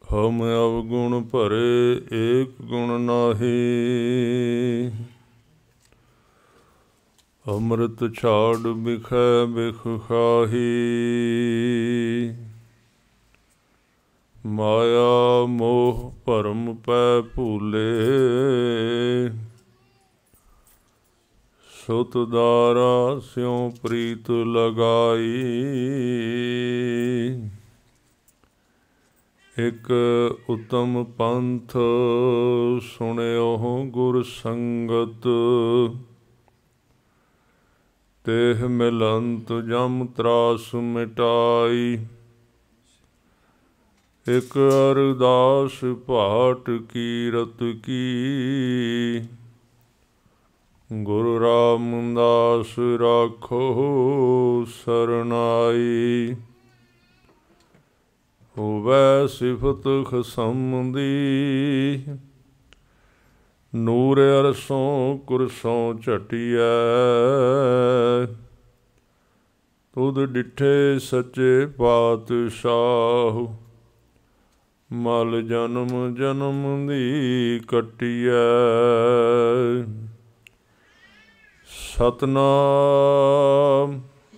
हम अवगुण भरे एक गुण नाहि। अमृत छाड़ बिखै बिख खाही। माया मोह भरम पै भूले। सुत दारा स्यों प्रीत लगाई। एक उत्तम पंथ सुनियो गुर संगत। तेह मिलंत जम त्रास मिटाई। एक अरदास पाठ कीरत की। गुरु रामदास राखो सरनाई। होवै सिफत खसम दी। नूर अरसों कुरसों झटिया। तुद डिठे सच्चे पातशाह। मल जन्म जन्म दी कटिया। सतनाम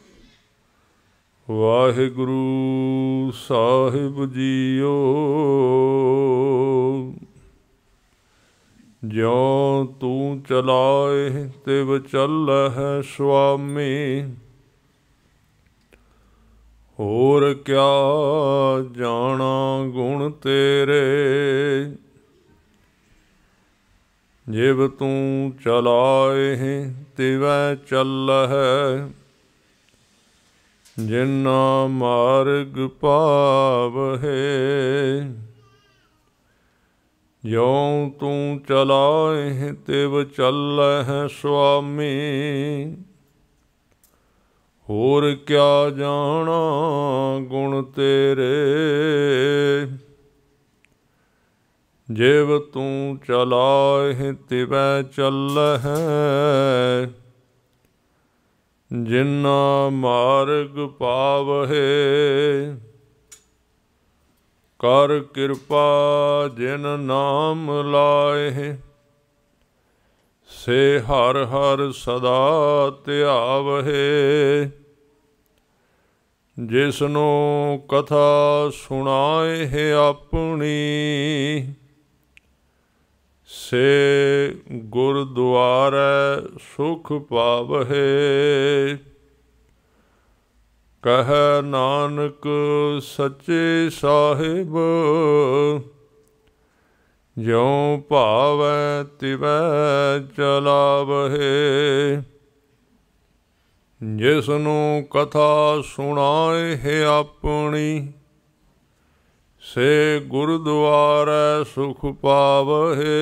वाहिगुरु साहिब जीओ। ज्यों तू चलाए तिव चलह स्वामी। होर क्या जाना गुण तेरे। जिव तू चलाए तिवै चलह। जिन्ना मार्ग पावहे। ज्यों तू चलाए तिव चलह स्वामी। होर क्या जाना गुण तेरे। जिव तू चलाए तिवै चलह। जिन्ना मार्ग पावहे। कर कृपा जिन नाम लाए। से हर हर सदा ध्यावहे। जिसनो कथा सुनाए है अपनी। से गुरद्वारे सुख पावहे। कह नानक सच्चे साहिब। ज्यों भावै तिवै चलावहे। जिसनु कथा सुनाए है अपनी। से गुरद्वारे सुख पावहे।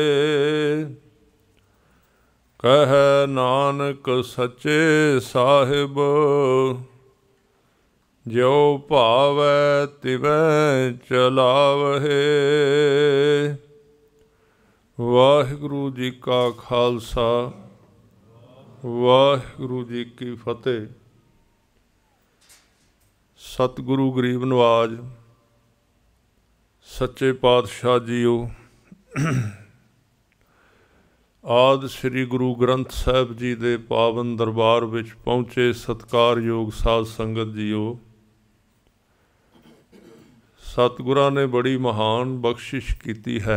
कह नानक सच्चे साहिब। ज्यों भावै तिवै चलावहे। वाहिगुरु जी का खालसा वाहिगुरु जी की फतेह। सतगुरु गरीब नवाज सच्चे पातशाह जीओ। आदि श्री गुरु ग्रंथ साहिब जी दे पावन दरबार विच पहुँचे सत्कारयोग साध संगत जीओ। सतगुरां ने बड़ी महान बख्शिश की है।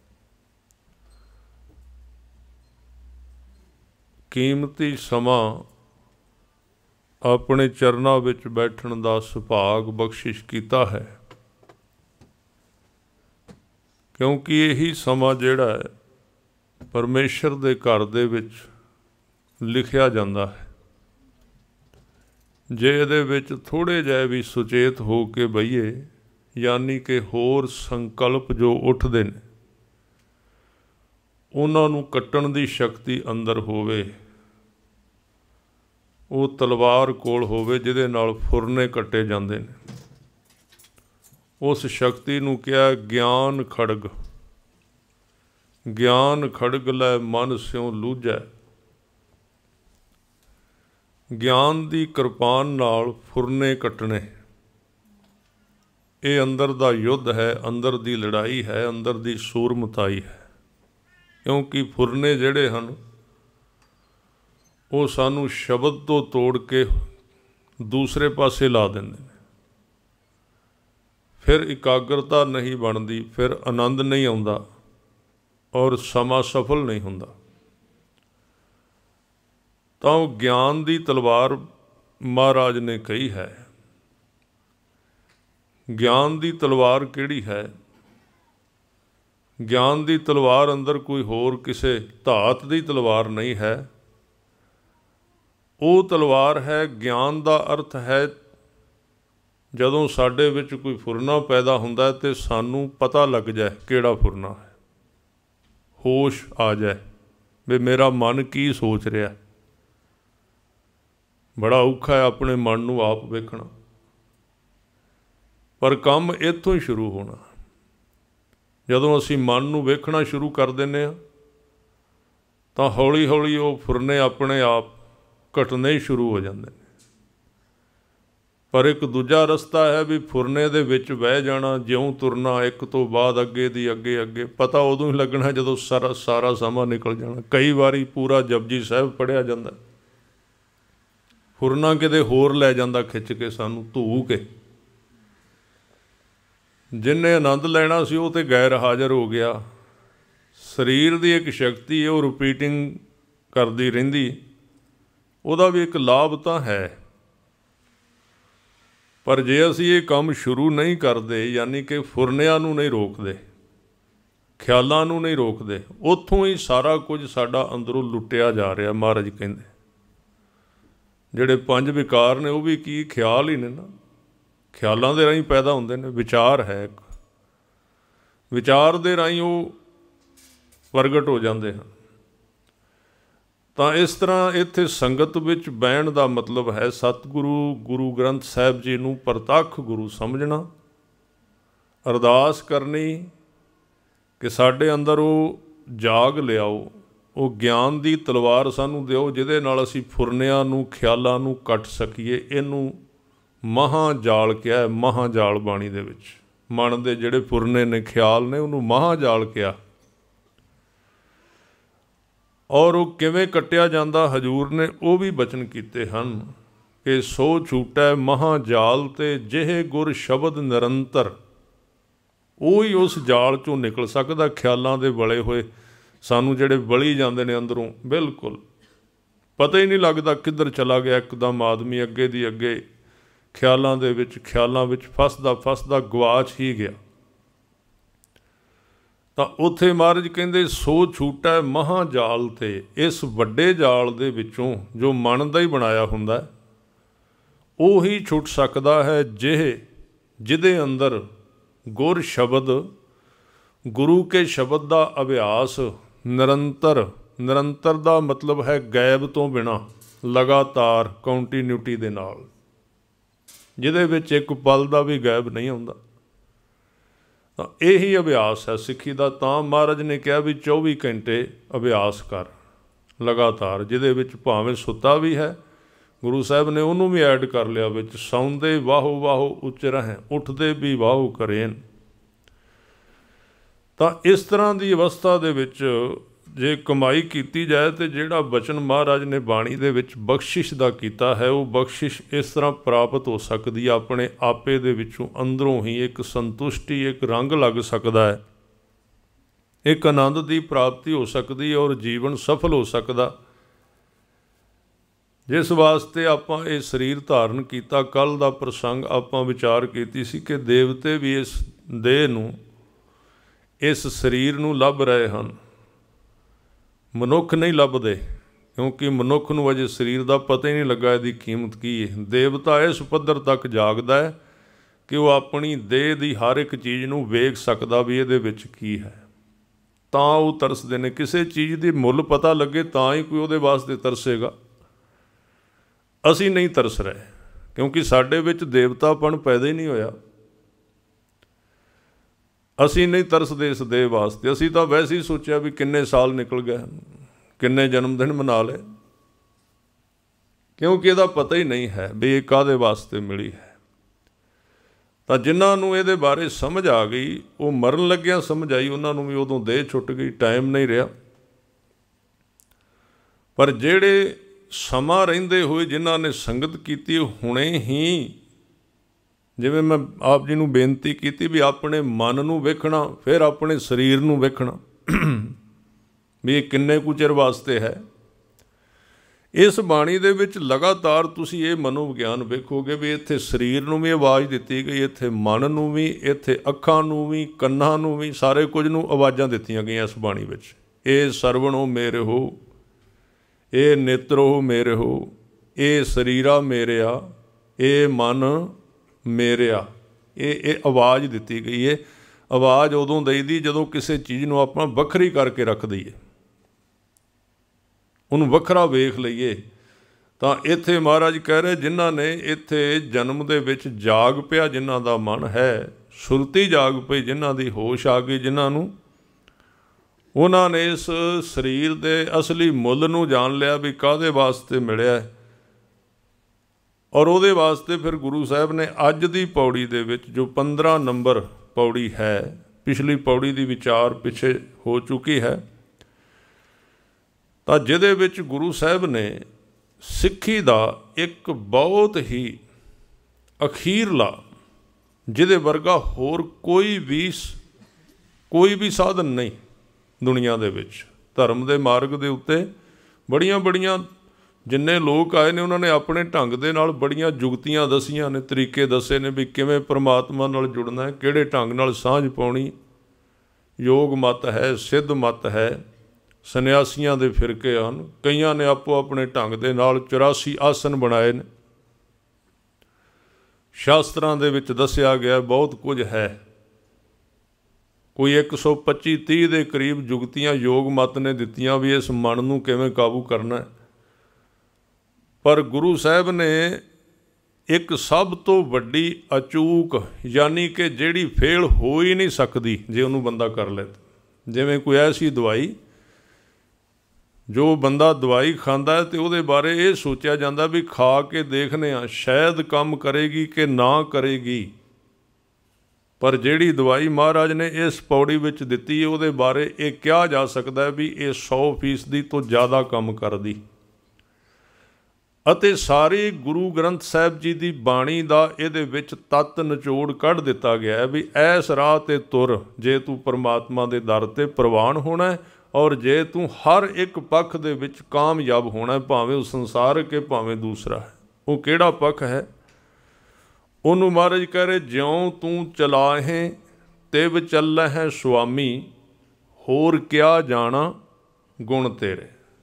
कीमती समा अपने चरनां विच बैठण दा सुभाग बख्शिश कीता है। क्योंकि यही समा जिहड़ा है परमेश्वर दे घर दे विच लिखिया जांदा है। जे इहदे विच थोड़े जिहे भी सुचेत हो के बईए, यानी कि होर संकल्प जो उठदे ने उन्हां नूं कट्टण दी शक्ति अंदर होवे। वो तलवार कोल होवे जिहदे नाल फुरने कट्टे जांदे ने। उस शक्ति नूं कहा ज्ञान खड़ग। ज्ञान खड़ग लै मन स्यों लूझै। ज्ञान दी किरपान नाल फुरने कट्टने। ਇਹ ਅੰਦਰ ਦਾ ਯੁੱਧ ਹੈ, ਅੰਦਰ ਦੀ ਲੜਾਈ ਹੈ, ਅੰਦਰ ਦੀ ਸੂਰਮਤਾਈ ਹੈ। ਕਿਉਂਕਿ ਫੁਰਨੇ ਜਿਹੜੇ ਹਨ ਉਹ ਸਾਨੂੰ ਸ਼ਬਦ ਤੋਂ ਤੋੜ ਕੇ ਦੂਸਰੇ ਪਾਸੇ ਲਾ ਦਿੰਦੇ ਨੇ। ਫਿਰ ਇਕਾਗਰਤਾ ਨਹੀਂ ਬਣਦੀ, ਫਿਰ ਆਨੰਦ ਨਹੀਂ ਆਉਂਦਾ ਔਰ ਸਮਾਂ ਸਫਲ ਨਹੀਂ ਹੁੰਦਾ। ਤਾਂ ਉਹ ਗਿਆਨ ਦੀ ਤਲਵਾਰ ਮਹਾਰਾਜ ਨੇ ਕਹੀ ਹੈ। ਗਿਆਨ ਦੀ ਤਲਵਾਰ ਕਿਹੜੀ ਹੈ? ਗਿਆਨ ਦੀ ਤਲਵਾਰ ਅੰਦਰ ਕੋਈ ਹੋਰ ਕਿਸੇ ਧਾਤ ਦੀ ਤਲਵਾਰ ਨਹੀਂ ਹੈ। ਉਹ ਤਲਵਾਰ ਹੈ, ਗਿਆਨ ਦਾ ਅਰਥ ਹੈ ਜਦੋਂ ਸਾਡੇ ਵਿੱਚ ਕੋਈ ਫੁਰਨਾ ਪੈਦਾ ਹੁੰਦਾ ਤੇ ਸਾਨੂੰ ਪਤਾ ਲੱਗ ਜਾਏ ਕਿਹੜਾ ਫੁਰਨਾ ਹੈ, ਹੋਸ਼ ਆ ਜਾਏ ਵੀ ਮੇਰਾ ਮਨ ਕੀ ਸੋਚ ਰਿਹਾ। ਬੜਾ ਔਖਾ ਹੈ ਆਪਣੇ ਮਨ ਨੂੰ ਆਪ ਵੇਖਣਾ, ਪਰ ਕੰਮ ਇੱਥੋਂ ਹੀ ਸ਼ੁਰੂ ਹੋਣਾ। ਜਦੋਂ ਅਸੀਂ ਮਨ ਨੂੰ ਵੇਖਣਾ ਸ਼ੁਰੂ ਕਰ ਦਿੰਦੇ ਹਾਂ ਤਾਂ ਹੌਲੀ ਹੌਲੀ ਉਹ ਫੁਰਨੇ ਆਪਣੇ ਆਪ ਘਟਨੇ ਹੀ ਸ਼ੁਰੂ ਹੋ ਜਾਂਦੇ ਨੇ। ਪਰ ਇੱਕ ਦੂਜਾ ਰਸਤਾ ਹੈ ਵੀ ਫੁਰਨੇ ਦੇ ਵਿੱਚ ਬਹਿ ਜਾਣਾ, ਜਿਉਂ ਤੁਰਨਾ ਇੱਕ ਤੋਂ ਬਾਅਦ ਅੱਗੇ ਦੀ ਅੱਗੇ ਅੱਗੇ। ਪਤਾ ਉਦੋਂ ਹੀ ਲੱਗਣਾ ਜਦੋਂ ਸਾਰਾ ਸਮਾਂ ਨਿਕਲ ਜਾਣਾ। ਕਈ ਵਾਰੀ ਪੂਰਾ ਜਪਜੀ ਸਾਹਿਬ ਪੜ੍ਹਿਆ ਜਾਂਦਾ, ਫੁਰਨਾ ਕਿਤੇ ਹੋਰ ਲੈ ਜਾਂਦਾ ਖਿੱਚ ਕੇ ਸਾਨੂੰ ਧੂ ਕੇ। ਜਿਹਨੇ ਆਨੰਦ ਲੈਣਾ ਸੀ ਉਹ ਤਾਂ ਗੈਰ ਹਾਜ਼ਰ ਹੋ ਗਿਆ। ਸਰੀਰ ਦੀ ਇੱਕ ਸ਼ਕਤੀ ਹੈ, ਉਹ ਰਿਪੀਟਿੰਗ ਕਰਦੀ ਰਹਿੰਦੀ, ਉਹਦਾ ਵੀ ਇੱਕ ਲਾਭ ਤਾਂ ਹੈ। ਪਰ ਜੇ ਅਸੀਂ ਇਹ ਕੰਮ ਸ਼ੁਰੂ ਨਹੀਂ ਕਰਦੇ, ਯਾਨੀ ਕਿ ਫੁਰਨਿਆਂ ਨੂੰ ਨਹੀਂ ਰੋਕਦੇ, ਖਿਆਲਾਂ ਨੂੰ ਨਹੀਂ ਰੋਕਦੇ, ਉੱਥੋਂ ਹੀ ਸਾਰਾ ਕੁਝ ਸਾਡਾ ਅੰਦਰੋਂ ਲੁੱਟਿਆ ਜਾ ਰਿਹਾ। ਮਹਾਰਾਜ ਕਹਿੰਦੇ ਜਿਹੜੇ 5 ਵਿਕਾਰ ਨੇ ਉਹ ਵੀ ਕੀ ਖਿਆਲ ਹੀ ਨੇ ਨਾ, ਖਿਆਲਾਂ ਦੇ ਰਾਹੀਂ ਪੈਦਾ ਹੁੰਦੇ ਨੇ। ਵਿਚਾਰ ਹੈ ਇੱਕ, ਵਿਚਾਰ ਦੇ ਰਾਹੀਂ ਉਹ ਪ੍ਰਗਟ ਹੋ ਜਾਂਦੇ ਹਨ। ਤਾਂ ਇਸ ਤਰ੍ਹਾਂ ਇੱਥੇ ਸੰਗਤ ਵਿੱਚ ਬਹਿਣ ਦਾ ਮਤਲਬ ਹੈ ਸਤਿਗੁਰੂ ਗੁਰੂ ਗ੍ਰੰਥ ਸਾਹਿਬ ਜੀ ਨੂੰ ਪ੍ਰਤੱਖ ਗੁਰੂ ਸਮਝਣਾ, ਅਰਦਾਸ ਕਰਨੀ ਕਿ ਸਾਡੇ ਅੰਦਰ ਉਹ ਜਾਗ ਲਿਆਓ, ਉਹ ਗਿਆਨ ਦੀ ਤਲਵਾਰ ਸਾਨੂੰ ਦਿਓ ਜਿਹਦੇ ਨਾਲ ਅਸੀਂ ਫੁਰਨਿਆਂ ਨੂੰ, ਖਿਆਲਾਂ ਨੂੰ ਕੱਟ ਸਕੀਏ। ਇਹਨੂੰ ਮਹਾਂਜਾਲ ਕਿਹਾ, ਮਹਾਂਜਾਲ ਬਾਣੀ ਦੇ ਵਿੱਚ। ਮਨ ਦੇ ਜਿਹੜੇ ਫੁਰਨੇ ਨੇ, ਖਿਆਲ ਨੇ, ਉਹਨੂੰ ਮਹਾਂਜਾਲ ਕਿਹਾ। ਔਰ ਉਹ ਕਿਵੇਂ ਕੱਟਿਆ ਜਾਂਦਾ ਹਜ਼ੂਰ ਨੇ ਉਹ ਵੀ ਬਚਨ ਕੀਤੇ ਹਨ ਕਿ ਸੋ ਛੂਟੈ ਮਹਾਂਜਾਲ ਤੇ ਜਿਹੇ ਗੁਰ ਸ਼ਬਦ ਨਿਰੰਤਰ। ਉਹ ਹੀ ਉਸ ਜਾਲ 'ਚੋਂ ਨਿਕਲ ਸਕਦਾ। ਖਿਆਲਾਂ ਦੇ ਵਲੇ ਹੋਏ ਸਾਨੂੰ ਜਿਹੜੇ ਵਲੀ ਜਾਂਦੇ ਨੇ ਅੰਦਰੋਂ, ਬਿਲਕੁਲ ਪਤਾ ਹੀ ਨਹੀਂ ਲੱਗਦਾ ਕਿੱਧਰ ਚਲਾ ਗਿਆ ਇੱਕਦਮ ਆਦਮੀ, ਅੱਗੇ ਦੀ ਅੱਗੇ ਖਿਆਲਾਂ ਦੇ ਵਿੱਚ, ਖਿਆਲਾਂ ਵਿੱਚ ਫਸਦਾ ਗਵਾਚ ਹੀ ਗਿਆ। ਤਾਂ ਉੱਥੇ ਮਹਾਰਾਜ ਕਹਿੰਦੇ ਸੋ ਛੂਟੈ ਮਹਾਂਜਾਲ ਤੇ, ਇਸ ਵੱਡੇ ਜਾਲ ਦੇ ਵਿੱਚੋਂ ਜੋ ਮਨ ਦਾ ਹੀ ਬਣਾਇਆ ਹੁੰਦਾ ਉਹੀ ਛੁੱਟ ਸਕਦਾ ਹੈ ਜਿਹਦੇ ਅੰਦਰ ਗੁਰ ਸ਼ਬਦ, ਗੁਰੂ ਕੇ ਸ਼ਬਦ ਦਾ ਅਭਿਆਸ ਨਿਰੰਤਰ ਦਾ ਮਤਲਬ ਹੈ ਗੈਬ ਤੋਂ ਬਿਨਾਂ, ਲਗਾਤਾਰ ਕੰਟੀਨਿਊਟੀ ਦੇ ਨਾਲ, ਜਿਹਦੇ ਵਿੱਚ ਇੱਕ ਪਲ ਦਾ ਵੀ ਗੈਬ ਨਹੀਂ ਆਉਂਦਾ। ਤਾਂ ਇਹੀ ਅਭਿਆਸ ਹੈ ਸਿੱਖੀ ਦਾ। ਤਾਂ ਮਹਾਰਾਜ ਨੇ ਕਿਹਾ ਵੀ 24 ਘੰਟੇ ਅਭਿਆਸ ਕਰ ਲਗਾਤਾਰ, ਜਿਹਦੇ ਵਿੱਚ ਭਾਵੇਂ ਸੁੱਤਾ ਵੀ ਹੈ, ਗੁਰੂ ਸਾਹਿਬ ਨੇ ਉਹਨੂੰ ਵੀ ਐਡ ਕਰ ਲਿਆ ਵਿੱਚ, ਸੌਂਦੇ ਵਾਹੋ ਵਾਹੋ ਉੱਚ ਰਹਿ, ਉੱਠਦੇ ਵੀ ਵਾਹੋ ਕਰੇਨ। ਤਾਂ ਇਸ ਤਰ੍ਹਾਂ ਦੀ ਅਵਸਥਾ ਦੇ ਵਿੱਚ ਜੇ ਕਮਾਈ ਕੀਤੀ ਜਾਏ ਤਾਂ ਜਿਹੜਾ ਬਚਨ ਮਹਾਰਾਜ ਨੇ ਬਾਣੀ ਦੇ ਵਿੱਚ ਬਖਸ਼ਿਸ਼ ਦਾ ਕੀਤਾ ਹੈ, ਉਹ ਬਖਸ਼ਿਸ਼ ਇਸ ਤਰ੍ਹਾਂ ਪ੍ਰਾਪਤ ਹੋ ਸਕਦੀ ਹੈ ਆਪਣੇ ਆਪੇ ਦੇ ਵਿੱਚੋਂ। ਅੰਦਰੋਂ ਹੀ ਇੱਕ ਸੰਤੁਸ਼ਟੀ, ਇੱਕ ਰੰਗ ਲੱਗ ਸਕਦਾ ਹੈ, ਇੱਕ ਆਨੰਦ ਦੀ ਪ੍ਰਾਪਤੀ ਹੋ ਸਕਦੀ ਹੈ ਔਰ ਜੀਵਨ ਸਫਲ ਹੋ ਸਕਦਾ। ਜਿਸ ਵਾਸਤੇ ਆਪਾਂ ਇਹ ਸਰੀਰ ਧਾਰਨ ਕੀਤਾ, ਕੱਲ੍ਹ ਦਾ ਪ੍ਰਸੰਗ ਆਪਾਂ ਵਿਚਾਰ ਕੀਤੀ ਸੀ ਕਿ ਦੇਵਤੇ ਵੀ ਇਸ ਦੇਹ ਨੂੰ, ਇਸ ਸਰੀਰ ਨੂੰ ਲੱਭ ਰਹੇ ਹਨ, ਮਨੁੱਖ ਨਹੀਂ ਲੱਭਦੇ, ਕਿਉਂਕਿ ਮਨੁੱਖ ਨੂੰ ਅਜੇ ਸਰੀਰ ਦਾ ਪਤਾ ਹੀ ਨਹੀਂ ਲੱਗਾ ਇਹਦੀ ਕੀਮਤ ਕੀ ਹੈ। ਦੇਵਤਾ ਇਸ ਪੱਧਰ ਤੱਕ ਜਾਗਦਾ ਹੈ ਕਿ ਉਹ ਆਪਣੀ ਦੇਹ ਦੀ ਹਰ ਇੱਕ ਚੀਜ਼ ਨੂੰ ਵੇਖ ਸਕਦਾ ਵੀ ਇਹਦੇ ਵਿੱਚ ਕੀ ਹੈ। ਤਾਂ ਉਹ ਤਰਸਦੇ ਨੇ। ਕਿਸੇ ਚੀਜ਼ ਦੀ ਮੁੱਲ ਪਤਾ ਲੱਗੇ ਤਾਂ ਹੀ ਕੋਈ ਉਹਦੇ ਵਾਸਤੇ ਤਰਸੇਗਾ। ਅਸੀਂ ਨਹੀਂ ਤਰਸ ਰਹੇ ਕਿਉਂਕਿ ਸਾਡੇ ਵਿੱਚ ਦੇਵਤਾਪਣ ਪੈਦਾ ਹੀ ਨਹੀਂ ਹੋਇਆ। ਅਸੀਂ ਨਹੀਂ ਤਰਸਦੇ ਇਸ ਦੇਹ ਵਾਸਤੇ। ਅਸੀਂ ਤਾਂ ਵੈਸੇ ਹੀ ਸੋਚਿਆ ਵੀ ਕਿੰਨੇ ਸਾਲ ਨਿਕਲ ਗਏ, ਕਿੰਨੇ ਜਨਮ ਦਿਨ ਮਨਾ ਲਏ, ਕਿਉਂਕਿ ਇਹਦਾ ਪਤਾ ਹੀ ਨਹੀਂ ਹੈ ਵੀ ਇਹ ਕਾਹਦੇ ਵਾਸਤੇ ਮਿਲੀ ਹੈ। ਤਾਂ ਜਿਨ੍ਹਾਂ ਨੂੰ ਇਹਦੇ ਬਾਰੇ ਸਮਝ ਆ ਗਈ, ਉਹ ਮਰਨ ਲੱਗਿਆਂ ਸਮਝ ਆਈ, ਉਹਨਾਂ ਨੂੰ ਵੀ ਉਦੋਂ ਦੇਹ ਛੁੱਟ ਗਈ, ਟਾਈਮ ਨਹੀਂ ਰਿਹਾ। ਪਰ ਜਿਹੜੇ ਸਮਾਂ ਰਹਿੰਦੇ ਹੋਏ ਜਿਨ੍ਹਾਂ ਨੇ ਸੰਗਤ ਕੀਤੀ, ਹੁਣੇ ਹੀ ਜਿਵੇਂ ਮੈਂ ਆਪ ਜੀ ਨੂੰ ਬੇਨਤੀ ਕੀਤੀ ਵੀ ਆਪਣੇ ਮਨ ਨੂੰ ਵੇਖਣਾ, ਫਿਰ ਆਪਣੇ ਸਰੀਰ ਨੂੰ ਵੇਖਣਾ ਵੀ ਇਹ ਕਿੰਨੇ ਕੁ ਚਿਰ ਵਾਸਤੇ ਹੈ। ਇਸ ਬਾਣੀ ਦੇ ਵਿੱਚ ਲਗਾਤਾਰ ਤੁਸੀਂ ਇਹ ਮਨੋਵਿਗਿਆਨ ਵੇਖੋਗੇ ਵੀ ਇੱਥੇ ਸਰੀਰ ਨੂੰ ਵੀ ਆਵਾਜ਼ ਦਿੱਤੀ ਗਈ, ਇੱਥੇ ਮਨ ਨੂੰ ਵੀ, ਇੱਥੇ ਅੱਖਾਂ ਨੂੰ ਵੀ, ਕੰਨਾਂ ਨੂੰ ਵੀ, ਸਾਰੇ ਕੁਝ ਨੂੰ ਆਵਾਜ਼ਾਂ ਦਿੱਤੀਆਂ ਗਈਆਂ ਇਸ ਬਾਣੀ ਵਿੱਚ। ਇਹ ਸਰਵਣੋ ਮੇਰੇ ਹੋ, ਇਹ ਨੇਤਰੋ ਮੇਰੇ ਹੋ, ਇਹ ਸਰੀਰਾ ਮੇਰਿਆ, ਇਹ ਮਨ ਮੇਰਿਆ। ਇਹ ਆਵਾਜ਼ ਦਿੱਤੀ ਗਈ ਹੈ। ਆਵਾਜ਼ ਉਦੋਂ ਦੇਈਦੀ ਜਦੋਂ ਕਿਸੇ ਚੀਜ਼ ਨੂੰ ਆਪਾਂ ਵੱਖਰੀ ਕਰਕੇ ਰੱਖ ਦਈਏ, ਉਹਨੂੰ ਵੱਖਰਾ ਵੇਖ ਲਈਏ। ਤਾਂ ਇੱਥੇ ਮਹਾਰਾਜ ਕਹਿ ਰਹੇ ਜਿਨ੍ਹਾਂ ਨੇ ਇੱਥੇ ਜਨਮ ਦੇ ਵਿੱਚ ਜਾਗ ਪਿਆ, ਜਿਨ੍ਹਾਂ ਦਾ ਮਨ ਹੈ, ਸੁਰਤੀ ਜਾਗ ਪਈ, ਜਿਨ੍ਹਾਂ ਦੀ ਹੋਸ਼ ਆ ਗਈ, ਜਿਨ੍ਹਾਂ ਨੂੰ, ਉਹਨਾਂ ਨੇ ਇਸ ਸਰੀਰ ਦੇ ਅਸਲੀ ਮੁੱਲ ਨੂੰ ਜਾਣ ਲਿਆ ਵੀ ਕਾਹਦੇ ਵਾਸਤੇ ਮਿਲਿਆ। ਔਰ ਉਹਦੇ ਵਾਸਤੇ ਫਿਰ ਗੁਰੂ ਸਾਹਿਬ ਨੇ ਅੱਜ ਦੀ ਪੌੜੀ ਦੇ ਵਿੱਚ ਜੋ 15 ਨੰਬਰ ਪੌੜੀ ਹੈ, ਪਿਛਲੀ ਪੌੜੀ ਦੀ ਵਿਚਾਰ ਪਿੱਛੇ ਹੋ ਚੁੱਕੀ ਹੈ, ਤਾਂ ਜਿਹਦੇ ਵਿੱਚ ਗੁਰੂ ਸਾਹਿਬ ਨੇ ਸਿੱਖੀ ਦਾ ਇੱਕ ਬਹੁਤ ਹੀ ਅਖੀਰਲਾ, ਜਿਹਦੇ ਵਰਗਾ ਹੋਰ ਕੋਈ ਵੀ ਸਾਧਨ ਨਹੀਂ ਦੁਨੀਆ ਦੇ ਵਿੱਚ। ਧਰਮ ਦੇ ਮਾਰਗ ਦੇ ਉੱਤੇ ਬੜੀਆਂ ਜਿੰਨੇ ਲੋਕ ਆਏ ਨੇ, ਉਹਨਾਂ ਨੇ ਆਪਣੇ ਢੰਗ ਦੇ ਨਾਲ ਬੜੀਆਂ ਜੁਗਤੀਆਂ ਦੱਸੀਆਂ ਨੇ, ਤਰੀਕੇ ਦੱਸੇ ਨੇ ਵੀ ਕਿਵੇਂ ਪਰਮਾਤਮਾ ਨਾਲ ਜੁੜਨਾ ਹੈ, ਕਿਹੜੇ ਢੰਗ ਨਾਲ ਸਾਂਝ ਪਾਉਣੀ। ਯੋਗ ਮਤ ਹੈ, ਸਿੱਧ ਮਤ ਹੈ, ਸੰਨਿਆਸੀਆਂ ਦੇ ਫਿਰਕੇ ਹਨ, ਕਈਆਂ ਨੇ ਆਪੋ ਆਪਣੇ ਢੰਗ ਦੇ ਨਾਲ 84 ਆਸਨ ਬਣਾਏ ਨੇ। ਸ਼ਾਸਤਰਾਂ ਦੇ ਵਿੱਚ ਦੱਸਿਆ ਗਿਆ ਬਹੁਤ ਕੁਝ ਹੈ। ਕੋਈ 125-30 ਦੇ ਕਰੀਬ ਜੁਗਤੀਆਂ ਯੋਗ ਮਤ ਨੇ ਦਿੱਤੀਆਂ ਵੀ ਇਸ ਮਨ ਨੂੰ ਕਿਵੇਂ ਕਾਬੂ ਕਰਨਾ। ਪਰ ਗੁਰੂ ਸਾਹਿਬ ਨੇ ਇੱਕ ਸਭ ਤੋਂ ਵੱਡੀ ਅਚੂਕ, ਯਾਨੀ ਕਿ ਜਿਹੜੀ ਫੇਲ ਹੋ ਹੀ ਨਹੀਂ ਸਕਦੀ ਜੇ ਉਹਨੂੰ ਬੰਦਾ ਕਰ ਲੈ। ਜਿਵੇਂ ਕੋਈ ਐਸੀ ਦਵਾਈ, ਜੋ ਬੰਦਾ ਦਵਾਈ ਖਾਂਦਾ ਹੈ ਅਤੇ ਉਹਦੇ ਬਾਰੇ ਇਹ ਸੋਚਿਆ ਜਾਂਦਾ ਵੀ ਖਾ ਕੇ ਦੇਖਦੇ ਹਾਂ ਸ਼ਾਇਦ ਕੰਮ ਕਰੇਗੀ ਕਿ ਨਾ ਕਰੇਗੀ। ਪਰ ਜਿਹੜੀ ਦਵਾਈ ਮਹਾਰਾਜ ਨੇ ਇਸ ਪੌੜੀ ਵਿੱਚ ਦਿੱਤੀ ਹੈ, ਉਹਦੇ ਬਾਰੇ ਇਹ ਕਿਹਾ ਜਾ ਸਕਦਾ ਹੈ ਵੀ ਇਹ 100% ਤੋਂ ਜ਼ਿਆਦਾ ਕੰਮ ਕਰਦੀ। ਅਤੇ ਸਾਰੀ ਗੁਰੂ ਗ੍ਰੰਥ ਸਾਹਿਬ ਜੀ ਦੀ ਬਾਣੀ ਦਾ ਇਹਦੇ ਵਿੱਚ ਤੱਤ ਨਿਚੋੜ ਕੱਢ ਦਿੱਤਾ ਗਿਆ ਹੈ ਵੀ ਐਸ ਰਾਹ 'ਤੇ ਤੁਰ ਜੇ ਤੂੰ ਪਰਮਾਤਮਾ ਦੇ ਦਰ 'ਤੇ ਪ੍ਰਵਾਨ ਹੋਣਾ, ਔਰ ਜੇ ਤੂੰ ਹਰ ਇੱਕ ਪੱਖ ਦੇ ਵਿੱਚ ਕਾਮਯਾਬ ਹੋਣਾ, ਭਾਵੇਂ ਉਹ ਸੰਸਾਰਕ ਹੈ ਭਾਵੇਂ ਦੂਸਰਾ ਹੈ। ਉਹ ਕਿਹੜਾ ਪੱਖ ਹੈ? ਉਹਨੂੰ ਮਹਾਰਾਜ ਕਹਿ ਰਹੇ ਜਿਉਂ ਤੂੰ ਚਲਾਹੇ ਤਿਵ ਚੱਲਹਿ ਸੁਆਮੀ, ਹੋਰ ਕਿਆ ਜਾਣਾ ਗੁਣ ਤੇਰੇ।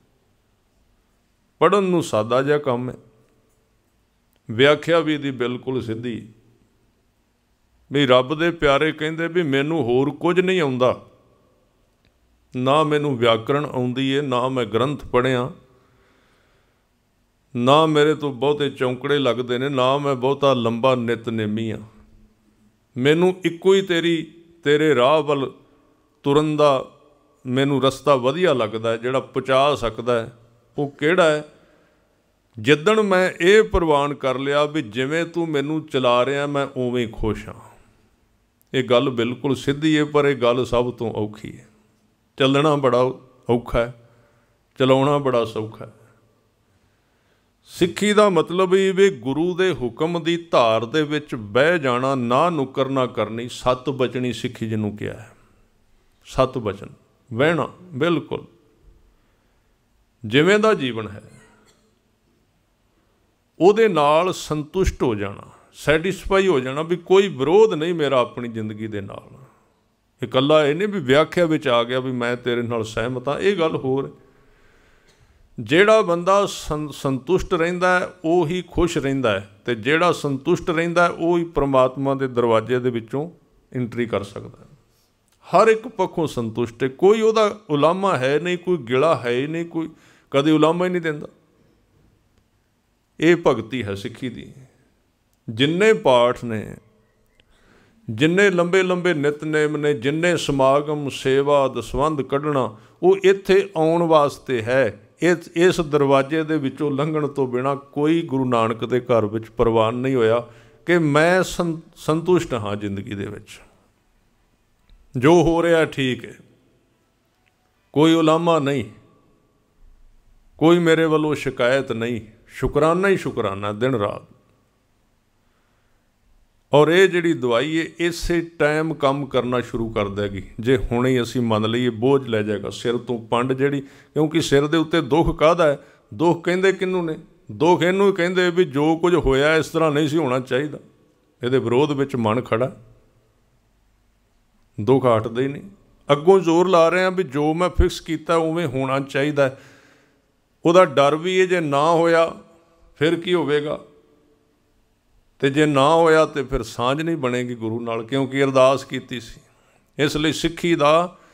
ਪੜ੍ਹਨ ਨੂੰ ਸਾਦਾ ਜਿਹਾ ਕੰਮ ਹੈ, ਵਿਆਖਿਆ ਵੀ ਇਹਦੀ ਬਿਲਕੁਲ ਸਿੱਧੀ ਵੀ ਰੱਬ ਦੇ ਪਿਆਰੇ ਕਹਿੰਦੇ ਵੀ ਮੈਨੂੰ ਹੋਰ ਕੁਝ ਨਹੀਂ ਆਉਂਦਾ, ਨਾ ਮੈਨੂੰ ਵਿਆਕਰਣ ਆਉਂਦੀ ਹੈ, ਨਾ ਮੈਂ ਗ੍ਰੰਥ ਪੜ੍ਹਿਆ, ਨਾ ਮੇਰੇ ਤੋਂ ਬਹੁਤੇ ਚੌਂਕੜੇ ਲੱਗਦੇ ਨੇ, ਨਾ ਮੈਂ ਬਹੁਤਾ ਲੰਬਾ ਨਿਤਨੇਮੀ ਹਾਂ। ਮੈਨੂੰ ਇੱਕੋ ਹੀ ਤੇਰੇ ਰਾਹ ਵੱਲ ਤੁਰਨ ਦਾ ਮੈਨੂੰ ਰਸਤਾ ਵਧੀਆ ਲੱਗਦਾ ਹੈ, ਜਿਹੜਾ ਪਹੁੰਚਾ ਸਕਦਾ ਹੈ। ਉਹ ਕਿਹੜਾ ਹੈ? ਜਿੱਦਣ ਮੈਂ ਇਹ ਪ੍ਰਵਾਨ ਕਰ ਲਿਆ ਵੀ ਜਿਵੇਂ ਤੂੰ ਮੈਨੂੰ ਚਲਾ ਰਿਹਾ ਮੈਂ ਉਵੇਂ ਖੁਸ਼ ਹਾਂ। ਇਹ ਗੱਲ ਬਿਲਕੁਲ ਸਿੱਧੀ ਹੈ, ਪਰ ਇਹ ਗੱਲ ਸਭ ਤੋਂ ਔਖੀ ਹੈ। ਚੱਲਣਾ ਬੜਾ ਔਖਾ ਹੈ, ਚਲਾਉਣਾ ਬੜਾ ਸੌਖਾ ਹੈ। ਸਿੱਖੀ ਦਾ ਮਤਲਬ ਇਹ ਵੀ ਗੁਰੂ ਦੇ ਹੁਕਮ ਦੀ ਧਾਰ ਦੇ ਵਿੱਚ ਬਹਿ ਜਾਣਾ, ਨਾ ਨੁੱਕਰ ਨਾ ਕਰਨੀ। 7 ਬਚਨੀ ਸਿੱਖੀ ਜਿਹਨੂੰ ਕਿਹਾ ਹੈ, 7 ਬਚਨ ਬਹਿਣਾ, ਬਿਲਕੁਲ ਜਿਵੇਂ ਦਾ ਜੀਵਨ ਹੈ ਉਹਦੇ ਨਾਲ ਸੰਤੁਸ਼ਟ ਹੋ ਜਾਣਾ, ਸੈਟਿਸਫਾਈ ਹੋ ਜਾਣਾ ਵੀ ਕੋਈ ਵਿਰੋਧ ਨਹੀਂ ਮੇਰਾ ਆਪਣੀ ਜ਼ਿੰਦਗੀ ਦੇ ਨਾਲ। ਇਕੱਲਾ ਇਹ ਨਹੀਂ ਵੀ ਵਿਆਖਿਆ ਵਿੱਚ ਆ ਗਿਆ ਵੀ ਮੈਂ ਤੇਰੇ ਨਾਲ ਸਹਿਮਤ ਹਾਂ, ਇਹ ਗੱਲ ਹੋਰ। ਜਿਹੜਾ ਬੰਦਾ ਸੰਤੁਸ਼ਟ ਰਹਿੰਦਾ ਹੈ ਉਹ ਹੀ ਖੁਸ਼ ਰਹਿੰਦਾ ਹੈ, ਅਤੇ ਜਿਹੜਾ ਸੰਤੁਸ਼ਟ ਰਹਿੰਦਾ ਉਹ ਹੀ ਪ੍ਰਮਾਤਮਾ ਦੇ ਦਰਵਾਜ਼ੇ ਦੇ ਵਿੱਚੋਂ ਐਂਟਰੀ ਕਰ ਸਕਦਾ ਹੈ। ਹਰ ਇੱਕ ਪੱਖੋਂ ਸੰਤੁਸ਼ਟ ਹੈ, ਕੋਈ ਉਹਦਾ ਉਲਾਮਾ ਹੈ ਨਹੀਂ, ਕੋਈ ਗਿਲਾ ਹੈ ਹੀ ਨਹੀਂ, ਕੋਈ ਕਦੇ ਉਲਾਮਾ ਹੀ ਨਹੀਂ ਦਿੰਦਾ। ਇਹ ਭਗਤੀ ਹੈ ਸਿੱਖੀ ਦੀ। ਜਿੰਨੇ ਪਾਠ ਨੇ, ਜਿੰਨੇ ਲੰਬੇ ਲੰਬੇ ਨਿਤਨੇਮ ਨੇ, ਜਿੰਨੇ ਸਮਾਗਮ ਸੇਵਾ ਦਸਵੰਧ ਕੱਢਣਾ, ਉਹ ਇੱਥੇ ਆਉਣ ਵਾਸਤੇ ਹੈ। ਇਸ ਦਰਵਾਜ਼ੇ ਦੇ ਵਿੱਚੋਂ ਲੰਘਣ ਤੋਂ ਬਿਨਾਂ ਕੋਈ ਗੁਰੂ ਨਾਨਕ ਦੇ ਘਰ ਵਿੱਚ ਪ੍ਰਵਾਨ ਨਹੀਂ ਹੋਇਆ। कि मैं संतुष्ट हाँ जिंदगी दे विच, जो हो रहा ठीक है, कोई उलामा नहीं, कोई मेरे वालों शिकायत नहीं, शुकराना ही शुकराना दिन रात। और ये जिहड़ी दवाई है इसे टाइम काम करना शुरू कर देगी जे हुणे ही असीं मन लईए, बोझ लै जाएगा सिर तो पंड जिहड़ी, क्योंकि सिर दे उत्ते दुख काहदा है, दुख कहिंदे किहनूं ने, दुख इहनूं कहिंदे भी जो कुछ होया इस तरह नहीं सी होना चाहिए, इहदे विरोध विच मन खड़ा, दुख हटदे ही नहीं। अगों जोर ला रहे हैं भी जो मैं फिक्स किया उवें होना चाहिए, उहदा डर भी है जे ना होया फिर की होवेगा, तो जे ना होया तो फिर सांझ नहीं बनेगी गुरु नाल, क्योंकि अरदास कीती सी। इसलिए सिੱਖੀ दा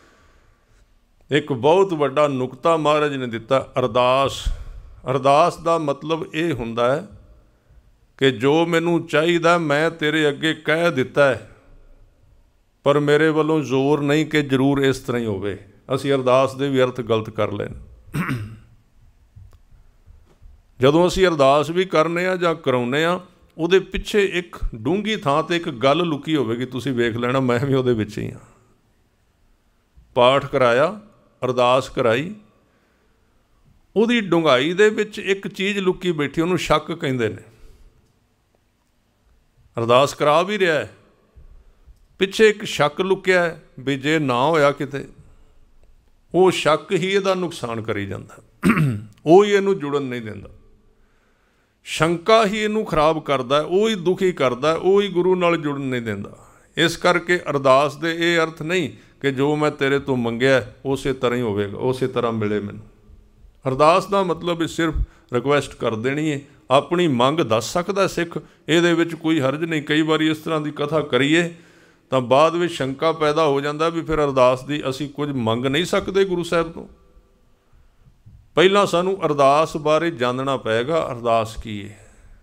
एक बहुत वड्डा नुकता महाराज ने दिता, अरदास। अरदास दा मतलब ये हुंदा है कि जो मैनू चाहिए मैं तेरे अगे कह दिता है, पर मेरे वालों जोर नहीं कि जरूर इस तरह ही होवे। असी अरदास दे भी अर्थ गलत कर लेने। जदों असी अरदास भी करने आ जां कराउने आ, ਉਹਦੇ ਪਿੱਛੇ ਇੱਕ ਡੂੰਘੀ ਥਾਂ ਤੇ ਇੱਕ ਗੱਲ ਲੁਕੀ ਹੋਵੇਗੀ, ਤੁਸੀਂ ਵੇਖ ਲੈਣਾ, ਮੈਂ ਵੀ ਉਹਦੇ ਵਿੱਚ ਹੀ ਹਾਂ। ਪਾਠ ਕਰਾਇਆ, ਅਰਦਾਸ ਕਰਾਈ, ਉਹਦੀ ਡੂੰਘਾਈ ਦੇ ਵਿੱਚ ਇੱਕ ਚੀਜ਼ ਲੁਕੀ ਬੈਠੀ, ਉਹਨੂੰ ਸ਼ੱਕ ਕਹਿੰਦੇ ਨੇ। ਅਰਦਾਸ ਕਰਾ ਵੀ ਰਿਹਾ ਹੈ, ਪਿੱਛੇ ਇੱਕ ਸ਼ੱਕ ਲੁਕਿਆ ਹੈ ਵੀ ਜੇ ਨਾ ਹੋਇਆ ਕਿਤੇ, ਉਹ ਸ਼ੱਕ ਹੀ ਇਹਦਾ ਨੁਕਸਾਨ ਕਰੀ ਜਾਂਦਾ, ਉਹ ਹੀ ਇਹਨੂੰ ਜੁੜਨ ਨਹੀਂ ਦਿੰਦਾ। शंका ही इनू खराब करता है, वो ही दुखी करता है, वो ही गुरु नाल जुड़न नहीं देंदा। इस करके अरदास दे ये अर्थ नहीं कि जो मैं तेरे तो मंगया उस तरह ही होवेगा, उस तरह मिले मैनू। अरदास का मतलब सिर्फ रिक्वेस्ट कर देनी है, अपनी मंग दस सकता सिख, ये कोई हर्ज नहीं। कई बार इस तरह की कथा करिए तो बाद में शंका पैदा हो जाता भी फिर अरदास की असी कुछ मंग नहीं सकते गुरु साहब तो। ਪਹਿਲਾਂ ਸਾਨੂੰ ਅਰਦਾਸ ਬਾਰੇ ਜਾਣਨਾ ਪਏਗਾ, ਅਰਦਾਸ ਕੀ ਹੈ।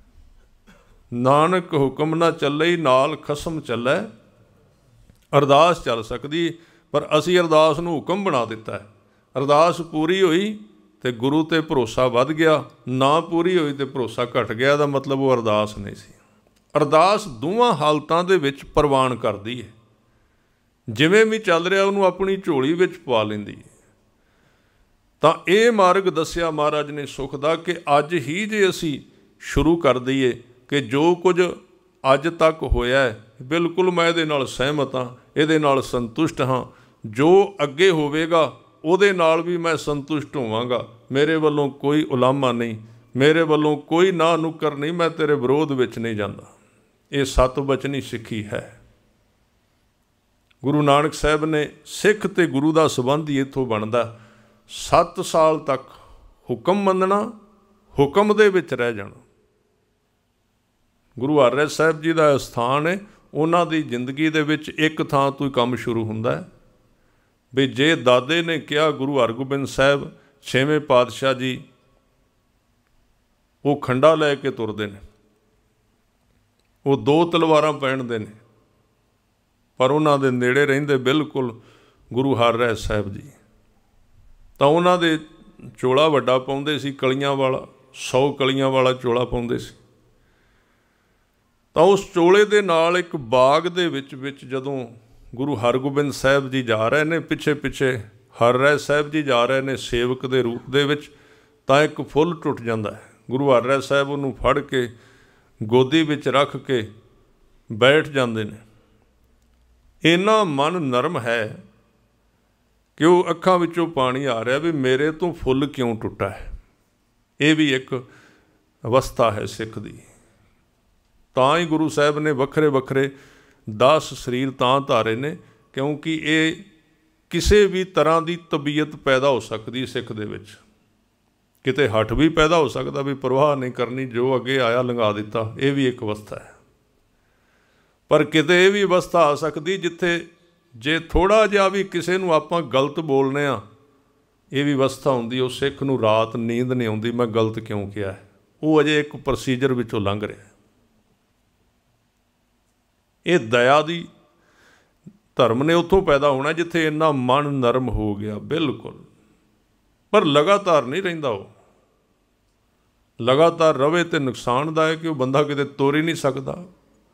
ਨਾਨਕ ਹੁਕਮ ਨਾ ਚੱਲੇ ਨਾਲ ਖਸਮ ਚੱਲੇ, ਅਰਦਾਸ ਚੱਲ ਸਕਦੀ ਪਰ ਅਸੀਂ ਅਰਦਾਸ ਨੂੰ ਹੁਕਮ ਬਣਾ ਦਿੱਤਾ ਹੈ। ਅਰਦਾਸ ਪੂਰੀ ਹੋਈ ਤੇ ਗੁਰੂ ਤੇ ਭਰੋਸਾ ਵੱਧ ਗਿਆ, ਨਾ ਪੂਰੀ ਹੋਈ ਤੇ ਭਰੋਸਾ ਘਟ ਗਿਆ, ਦਾ ਮਤਲਬ ਉਹ ਅਰਦਾਸ ਨਹੀਂ ਸੀ। ਅਰਦਾਸ ਦੋਵਾਂ ਹਾਲਤਾਂ ਦੇ ਵਿੱਚ ਪ੍ਰਵਾਨ ਕਰਦੀ ਹੈ, ਜਿਵੇਂ ਵੀ ਚੱਲ ਰਿਹਾ ਉਹਨੂੰ ਆਪਣੀ ਝੋਲੀ ਵਿੱਚ ਪਵਾ ਲੈਂਦੀ ਹੈ। ਤਾਂ ਇਹ ਮਾਰਗ ਦੱਸਿਆ ਮਹਾਰਾਜ ਨੇ ਸੁਖ ਦਾ ਕਿ ਅੱਜ ਹੀ ਜੇ ਅਸੀਂ ਸ਼ੁਰੂ ਕਰ ਦਈਏ ਕਿ ਜੋ ਕੁਝ ਅੱਜ ਤੱਕ ਹੋਇਆ ਹੈ ਬਿਲਕੁਲ ਮੈਂ ਇਹਦੇ ਨਾਲ ਸਹਿਮਤ ਹਾਂ, ਇਹਦੇ ਨਾਲ ਸੰਤੁਸ਼ਟ ਹਾਂ, ਜੋ ਅੱਗੇ ਹੋਵੇਗਾ ਉਹਦੇ ਨਾਲ ਵੀ ਮੈਂ ਸੰਤੁਸ਼ਟ ਹੋਵਾਂਗਾ, ਮੇਰੇ ਵੱਲੋਂ ਕੋਈ ਉਲਾਮਾ ਨਹੀਂ, ਮੇਰੇ ਵੱਲੋਂ ਕੋਈ ਨਾ ਨੁੱਕਰ ਨਹੀਂ, ਮੈਂ ਤੇਰੇ ਵਿਰੋਧ ਵਿੱਚ ਨਹੀਂ ਜਾਂਦਾ। ਇਹ ਸਤ ਬਚਨੀ ਸਿੱਖੀ ਹੈ। ਗੁਰੂ ਨਾਨਕ ਸਾਹਿਬ ਨੇ ਸਿੱਖ ਤੇ ਗੁਰੂ ਦਾ ਸੰਬੰਧ ਹੀ ਇੱਥੋਂ ਬਣਦਾ। 7 ਸਾਲ ਤੱਕ ਹੁਕਮ ਮੰਨਣਾ, ਹੁਕਮ ਦੇ ਵਿੱਚ ਰਹਿ ਜਾਣਾ। ਗੁਰੂ ਹਰ ਰਾਏ ਸਾਹਿਬ ਜੀ ਦਾ ਸਥਾਨ ਹੈ, ਉਹਨਾਂ ਦੀ ਜ਼ਿੰਦਗੀ ਦੇ ਵਿੱਚ ਇੱਕ ਥਾਂ ਤੋਂ ਹੀ ਕੰਮ ਸ਼ੁਰੂ ਹੁੰਦਾ ਹੈ ਵੀ ਜੇ ਦਾਦੇ ਨੇ ਕਿਹਾ, ਗੁਰੂ ਹਰਗੋਬਿੰਦ ਸਾਹਿਬ 6ਵੇਂ ਪਾਤਸ਼ਾਹ ਜੀ ਉਹ ਖੰਡਾ ਲੈ ਕੇ ਤੁਰਦੇ ਨੇ, ਉਹ 2 ਤਲਵਾਰਾਂ ਪਹਿਨਦੇ ਨੇ, ਪਰ ਉਹਨਾਂ ਦੇ ਨੇੜੇ ਰਹਿੰਦੇ ਬਿਲਕੁਲ ਗੁਰੂ ਹਰ ਰਾਏ ਸਾਹਿਬ ਜੀ। ਤਾਂ ਉਹਨਾਂ ਦੇ ਚੋਲਾ ਵੱਡਾ ਪਾਉਂਦੇ ਸੀ, ਕਲੀਆਂ ਵਾਲਾ, 100 ਕਲੀਆਂ ਵਾਲਾ ਚੋਲਾ ਪਾਉਂਦੇ ਸੀ। ਤਾਂ ਉਸ ਚੋਲੇ ਦੇ ਨਾਲ ਇੱਕ ਬਾਗ ਦੇ ਵਿੱਚ ਜਦੋਂ ਗੁਰੂ ਹਰਗੋਬਿੰਦ ਸਾਹਿਬ ਜੀ ਜਾ ਰਹੇ ਨੇ, ਪਿੱਛੇ ਪਿੱਛੇ ਹਰ ਰਾਏ ਸਾਹਿਬ ਜੀ ਜਾ ਰਹੇ ਨੇ ਸੇਵਕ ਦੇ ਰੂਪ ਦੇ ਵਿੱਚ, ਤਾਂ ਇੱਕ ਫੁੱਲ ਟੁੱਟ ਜਾਂਦਾ ਹੈ। ਗੁਰੂ ਹਰ ਰਾਏ ਸਾਹਿਬ ਉਹਨੂੰ ਫੜ ਕੇ ਗੋਦੀ ਵਿੱਚ ਰੱਖ ਕੇ ਬੈਠ ਜਾਂਦੇ ਨੇ। ਇੰਨਾ ਮਨ ਨਰਮ ਹੈ ਕਿ ਉਹ ਅੱਖਾਂ ਵਿੱਚੋਂ ਪਾਣੀ ਆ ਰਿਹਾ ਵੀ ਮੇਰੇ ਤੋਂ ਫੁੱਲ ਕਿਉਂ ਟੁੱਟਾ ਹੈ। ਇਹ ਵੀ ਇੱਕ ਅਵਸਥਾ ਹੈ ਸਿੱਖ ਦੀ। ਤਾਂ ਹੀ ਗੁਰੂ ਸਾਹਿਬ ਨੇ ਵੱਖਰੇ ਵੱਖਰੇ 10 ਸਰੀਰ ਤਾਂ ਧਾਰੇ ਨੇ, ਕਿਉਂਕਿ ਇਹ ਕਿਸੇ ਵੀ ਤਰ੍ਹਾਂ ਦੀ ਤਬੀਅਤ ਪੈਦਾ ਹੋ ਸਕਦੀ ਸਿੱਖ ਦੇ ਵਿੱਚ। ਕਿਤੇ ਹੱਠ ਵੀ ਪੈਦਾ ਹੋ ਸਕਦਾ ਵੀ ਪਰਵਾਹ ਨਹੀਂ ਕਰਨੀ, ਜੋ ਅੱਗੇ ਆਇਆ ਲੰਘਾ ਦਿੱਤਾ, ਇਹ ਵੀ ਇੱਕ ਅਵਸਥਾ ਹੈ। ਪਰ ਕਿਤੇ ਇਹ ਵੀ ਅਵਸਥਾ ਆ ਸਕਦੀ ਜਿੱਥੇ ਜੇ ਥੋੜ੍ਹਾ ਜਿਹਾ ਵੀ ਕਿਸੇ ਨੂੰ ਆਪਾਂ ਗਲਤ ਬੋਲਦੇ ਹਾਂ, ਇਹ ਵੀ ਅਵਸਥਾ ਹੁੰਦੀ ਉਹ ਸਿੱਖ ਨੂੰ ਰਾਤ ਨੀਂਦ ਨਹੀਂ ਆਉਂਦੀ, ਮੈਂ ਗਲਤ ਕਿਉਂ ਕਿਹਾ ਹੈ। ਉਹ ਅਜੇ ਇੱਕ ਪ੍ਰੋਸੀਜਰ ਵਿੱਚੋਂ ਲੰਘ ਰਿਹਾ। ਇਹ ਦਇਆ ਦੀ ਧਰਮ ਨੇ ਉੱਥੋਂ ਪੈਦਾ ਹੋਣਾ ਜਿੱਥੇ ਇੰਨਾ ਮਨ ਨਰਮ ਹੋ ਗਿਆ ਬਿਲਕੁਲ। ਪਰ ਲਗਾਤਾਰ ਨਹੀਂ ਰਹਿੰਦਾ, ਉਹ ਲਗਾਤਾਰ ਰਵੇ ਤਾਂ ਨੁਕਸਾਨਦਾਇਕ, ਉਹ ਬੰਦਾ ਕਿਤੇ ਤੁਰ ਹੀ ਨਹੀਂ ਸਕਦਾ।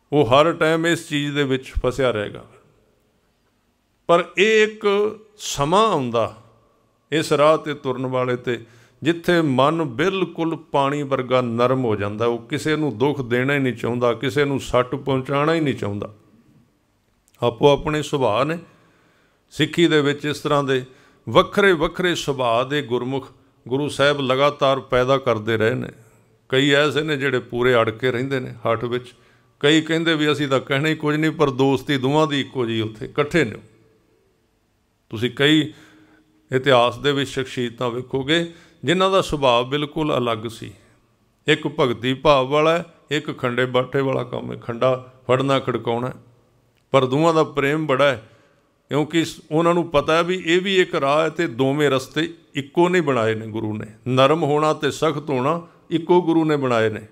ਉਹ ਹਰ ਟਾਈਮ ਇਸ ਚੀਜ਼ ਦੇ ਵਿੱਚ ਫਸਿਆ ਰਹੇਗਾ। ਪਰ ਇਹ ਇੱਕ ਸਮਾਂ ਆਉਂਦਾ ਇਸ ਰਾਹ 'ਤੇ ਤੁਰਨ ਵਾਲੇ 'ਤੇ ਜਿੱਥੇ ਮਨ ਬਿਲਕੁਲ ਪਾਣੀ ਵਰਗਾ ਨਰਮ ਹੋ ਜਾਂਦਾ। ਉਹ ਕਿਸੇ ਨੂੰ ਦੁੱਖ ਦੇਣਾ ਹੀ ਨਹੀਂ ਚਾਹੁੰਦਾ, ਕਿਸੇ ਨੂੰ ਸੱਟ ਪਹੁੰਚਾਉਣਾ ਹੀ ਨਹੀਂ ਚਾਹੁੰਦਾ। ਆਪੋ ਆਪਣੇ ਸੁਭਾਅ ਨੇ। ਸਿੱਖੀ ਦੇ ਵਿੱਚ ਇਸ ਤਰ੍ਹਾਂ ਦੇ ਵੱਖਰੇ ਵੱਖਰੇ ਸੁਭਾਅ ਦੇ ਗੁਰਮੁਖ ਗੁਰੂ ਸਾਹਿਬ ਲਗਾਤਾਰ ਪੈਦਾ ਕਰਦੇ ਰਹੇ ਨੇ। ਕਈ ਐਸੇ ਨੇ ਜਿਹੜੇ ਪੂਰੇ ਅੜ ਕੇ ਰਹਿੰਦੇ ਨੇ ਹੱਠ ਵਿੱਚ। ਕਈ ਕਹਿੰਦੇ ਵੀ ਅਸੀਂ ਤਾਂ ਕਹਿਣਾ ਹੀ ਕੁਝ ਨਹੀਂ, ਪਰ ਦੋਸਤੀ ਦੋਵਾਂ ਦੀ ਇੱਕੋ ਜਿਹੀ ਉੱਥੇ ਇਕੱਠੇ ਨੇ। ਤੁਸੀਂ ਕਈ ਇਤਿਹਾਸ ਦੇ ਵਿੱਚ ਸ਼ਖਸੀਅਤਾਂ ਵੇਖੋਗੇ ਜਿਨ੍ਹਾਂ ਦਾ ਸੁਭਾਅ ਬਿਲਕੁਲ ਅਲੱਗ ਸੀ। ਇੱਕ ਭਗਤੀ ਭਾਵ ਵਾਲਾ, ਇੱਕ ਖੰਡੇ ਬਾਟੇ ਵਾਲਾ ਕੰਮ ਹੈ, ਖੰਡਾ ਫੜਨਾ ਖੜਕਾਉਣਾ। ਪਰ ਦੋਵਾਂ ਦਾ ਪ੍ਰੇਮ ਬੜਾ ਹੈ, ਕਿਉਂਕਿ ਉਹਨਾਂ ਨੂੰ ਪਤਾ ਹੈ ਵੀ ਇਹ ਵੀ ਇੱਕ ਰਾਹ ਹੈ ਅਤੇ ਦੋਵੇਂ ਰਸਤੇ ਇੱਕੋ ਨਹੀਂ ਬਣਾਏ ਨੇ ਗੁਰੂ ਨੇ। ਨਰਮ ਹੋਣਾ ਅਤੇ ਸਖਤ ਹੋਣਾ ਇੱਕੋ ਗੁਰੂ ਨੇ ਬਣਾਏ ਨੇ।